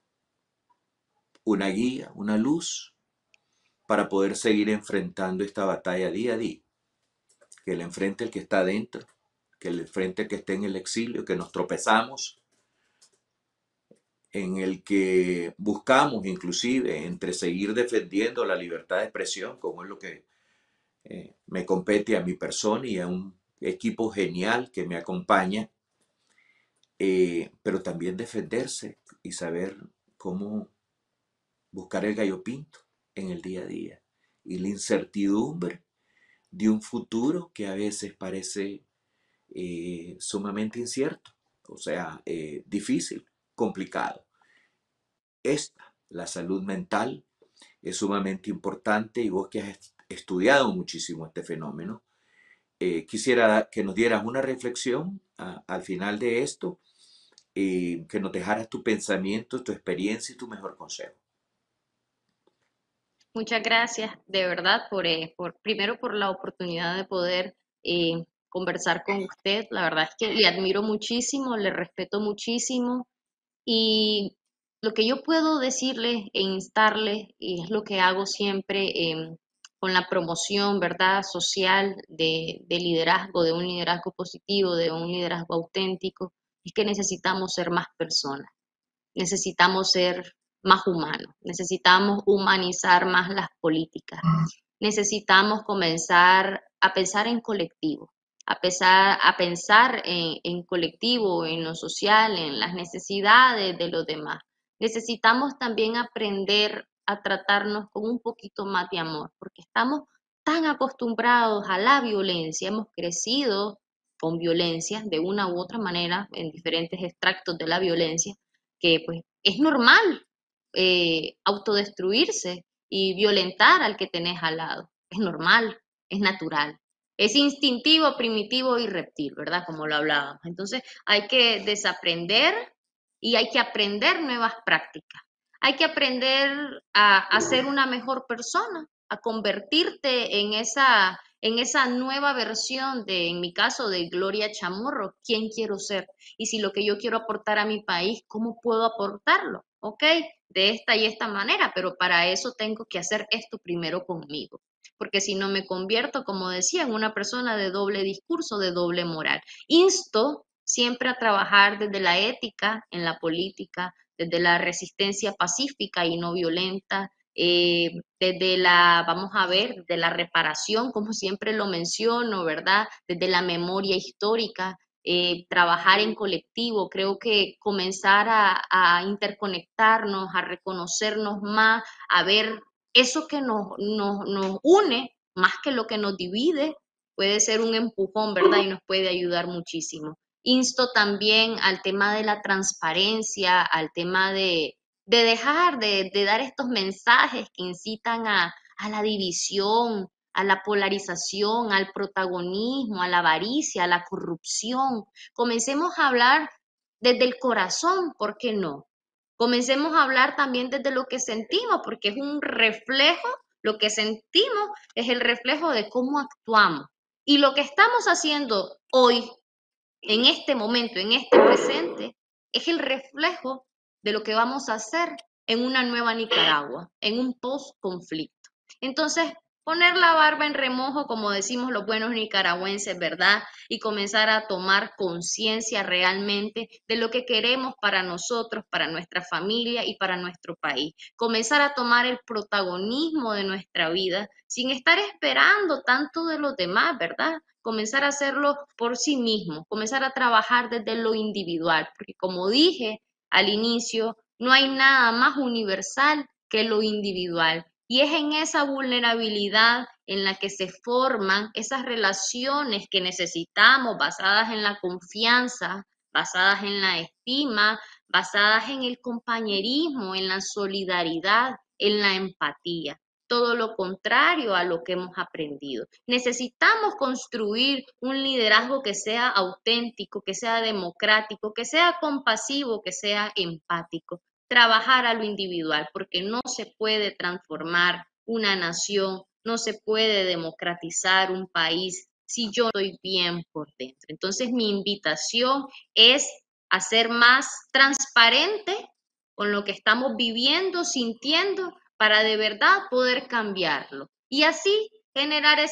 una guía, una luz para poder seguir enfrentando esta batalla día a día. Que la enfrente el que está adentro, que la enfrente el que esté en el exilio, que nos tropezamos, en el que buscamos inclusive entre seguir defendiendo la libertad de expresión, como es lo que me compete a mi persona y a un equipo genial que me acompaña, pero también defenderse y saber cómo buscar el gallo pinto en el día a día y la incertidumbre de un futuro que a veces parece sumamente incierto o sea, difícil, complicado. La salud mental, es sumamente importante y vos que has estudiado muchísimo este fenómeno, quisiera que nos dieras una reflexión al final de esto y que nos dejaras tu pensamiento, tu experiencia y tu mejor consejo. Muchas gracias, de verdad, primero por la oportunidad de poder conversar con usted. La verdad es que le admiro muchísimo, le respeto muchísimo y lo que yo puedo decirle e instarle, y es lo que hago siempre con la promoción, ¿verdad?, social de liderazgo, de un liderazgo positivo, de un liderazgo auténtico, es que necesitamos ser más personas. Necesitamos ser más humanos, necesitamos humanizar más las políticas, necesitamos comenzar a pensar en colectivo, a pensar en colectivo, en lo social, en las necesidades de los demás. Necesitamos también aprender a tratarnos con un poquito más de amor, porque estamos tan acostumbrados a la violencia, hemos crecido con violencia de una u otra manera en diferentes extractos de la violencia, que pues es normal autodestruirse y violentar al que tenés al lado. Es normal, es natural. Es instintivo, primitivo y reptil, ¿verdad? Como lo hablábamos. Entonces hay que desaprender y hay que aprender nuevas prácticas. Hay que aprender a ser una mejor persona, a convertirte en esa nueva versión de, en mi caso, de Gloria Chamorro, quién quiero ser. Y si lo que yo quiero aportar a mi país, ¿cómo puedo aportarlo? ¿Ok? De esta y esta manera, pero para eso tengo que hacer esto primero conmigo. Porque si no me convierto, como decía, en una persona de doble discurso, de doble moral. Insto siempre a trabajar desde la ética en la política, desde la resistencia pacífica y no violenta, desde la, vamos a ver, de la reparación, como siempre lo menciono, ¿verdad? Desde la memoria histórica, trabajar en colectivo, creo que comenzar a interconectarnos, a reconocernos más, a ver eso que nos une más que lo que nos divide, puede ser un empujón, ¿verdad? Y nos puede ayudar muchísimo. Insto también al tema de la transparencia, al tema de dejar de dar estos mensajes que incitan a la división, a la polarización, al protagonismo, a la avaricia, a la corrupción. Comencemos a hablar desde el corazón, ¿por qué no? Comencemos a hablar también desde lo que sentimos, porque es un reflejo, lo que sentimos es el reflejo de cómo actuamos. Y lo que estamos haciendo hoy, en este momento, en este presente, es el reflejo de lo que vamos a hacer en una nueva Nicaragua, en un post-conflicto. Entonces, poner la barba en remojo, como decimos los buenos nicaragüenses, ¿verdad? Y comenzar a tomar conciencia realmente de lo que queremos para nosotros, para nuestra familia y para nuestro país. Comenzar a tomar el protagonismo de nuestra vida sin estar esperando tanto de los demás, ¿verdad? Comenzar a hacerlo por sí mismo, comenzar a trabajar desde lo individual, porque como dije al inicio, no hay nada más universal que lo individual. Y es en esa vulnerabilidad en la que se forman esas relaciones que necesitamos, basadas en la confianza, basadas en la estima, basadas en el compañerismo, en la solidaridad, en la empatía. Todo lo contrario a lo que hemos aprendido. Necesitamos construir un liderazgo que sea auténtico, que sea democrático, que sea compasivo, que sea empático. Trabajar a lo individual, porque no se puede transformar una nación, no se puede democratizar un país si yo estoy bien por dentro. Entonces, mi invitación es a ser más transparente con lo que estamos viviendo, sintiendo, para de verdad poder cambiarlo. Y así generar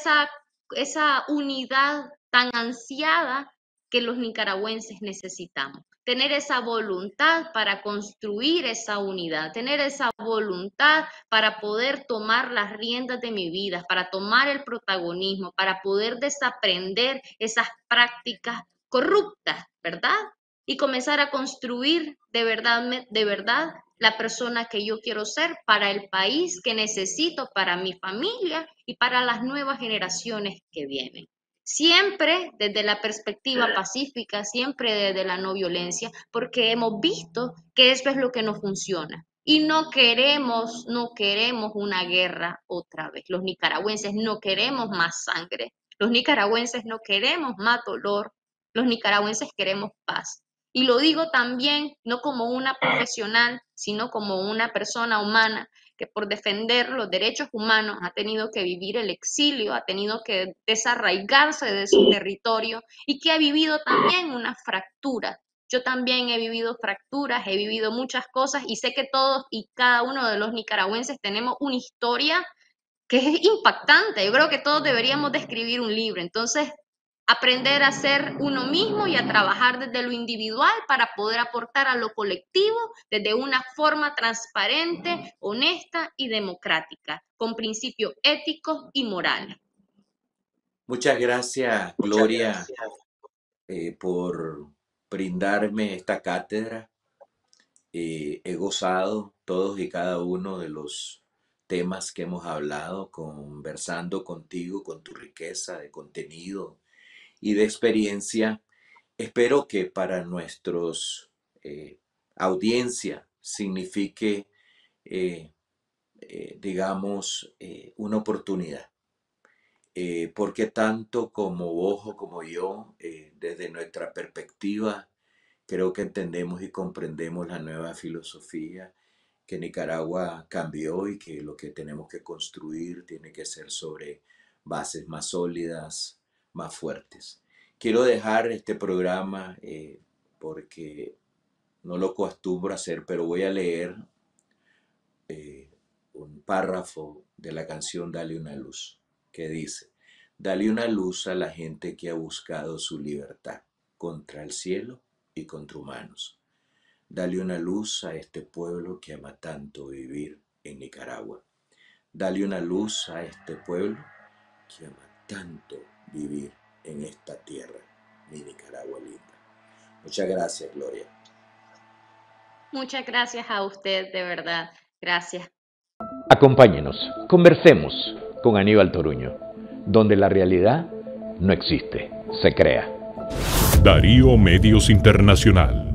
esa unidad tan ansiada que los nicaragüenses necesitamos. Tener esa voluntad para construir esa unidad, tener esa voluntad para poder tomar las riendas de mi vida, para tomar el protagonismo, para poder desaprender esas prácticas corruptas, ¿verdad? Y comenzar a construir de verdad la persona que yo quiero ser para el país que necesito, para mi familia y para las nuevas generaciones que vienen. siempre desde la perspectiva pacífica, siempre desde la no violencia, porque hemos visto que eso es lo que nos funciona. Y no queremos una guerra otra vez. Los nicaragüenses no queremos más sangre. Los nicaragüenses no queremos más dolor. Los nicaragüenses queremos paz. Y lo digo también no como una profesional, sino como una persona humana que por defender los derechos humanos ha tenido que vivir el exilio, ha tenido que desarraigarse de su territorio y que ha vivido también una fractura. Yo también he vivido fracturas, he vivido muchas cosas y sé que todos y cada uno de los nicaragüenses tenemos una historia que es impactante. Yo creo que todos deberíamos de escribir un libro. Entonces, aprender a ser uno mismo y a trabajar desde lo individual para poder aportar a lo colectivo desde una forma transparente, honesta y democrática, con principios éticos y morales. Muchas gracias, Gloria, por brindarme esta cátedra. He gozado todos y cada uno de los temas que hemos hablado, conversando contigo, con tu riqueza de contenido y de experiencia. Espero que para nuestros audiencia signifique, digamos, una oportunidad. Porque tanto como vos o como yo, desde nuestra perspectiva, creo que entendemos y comprendemos la nueva filosofía que Nicaragua cambió y que lo que tenemos que construir tiene que ser sobre bases más sólidas, más fuertes. Quiero dejar este programa porque no lo acostumbro a hacer, pero voy a leer un párrafo de la canción Dale una luz, que dice: dale una luz a la gente que ha buscado su libertad contra el cielo y contra humanos. Dale una luz a este pueblo que ama tanto vivir en Nicaragua. Dale una luz a este pueblo que ama tanto vivir en esta tierra, mi Nicaragua linda. Muchas gracias, Gloria. Muchas gracias a usted, de verdad. Gracias. Acompáñenos, conversemos con Aníbal Toruño, donde la realidad no existe, se crea. Darío Medios Internacional.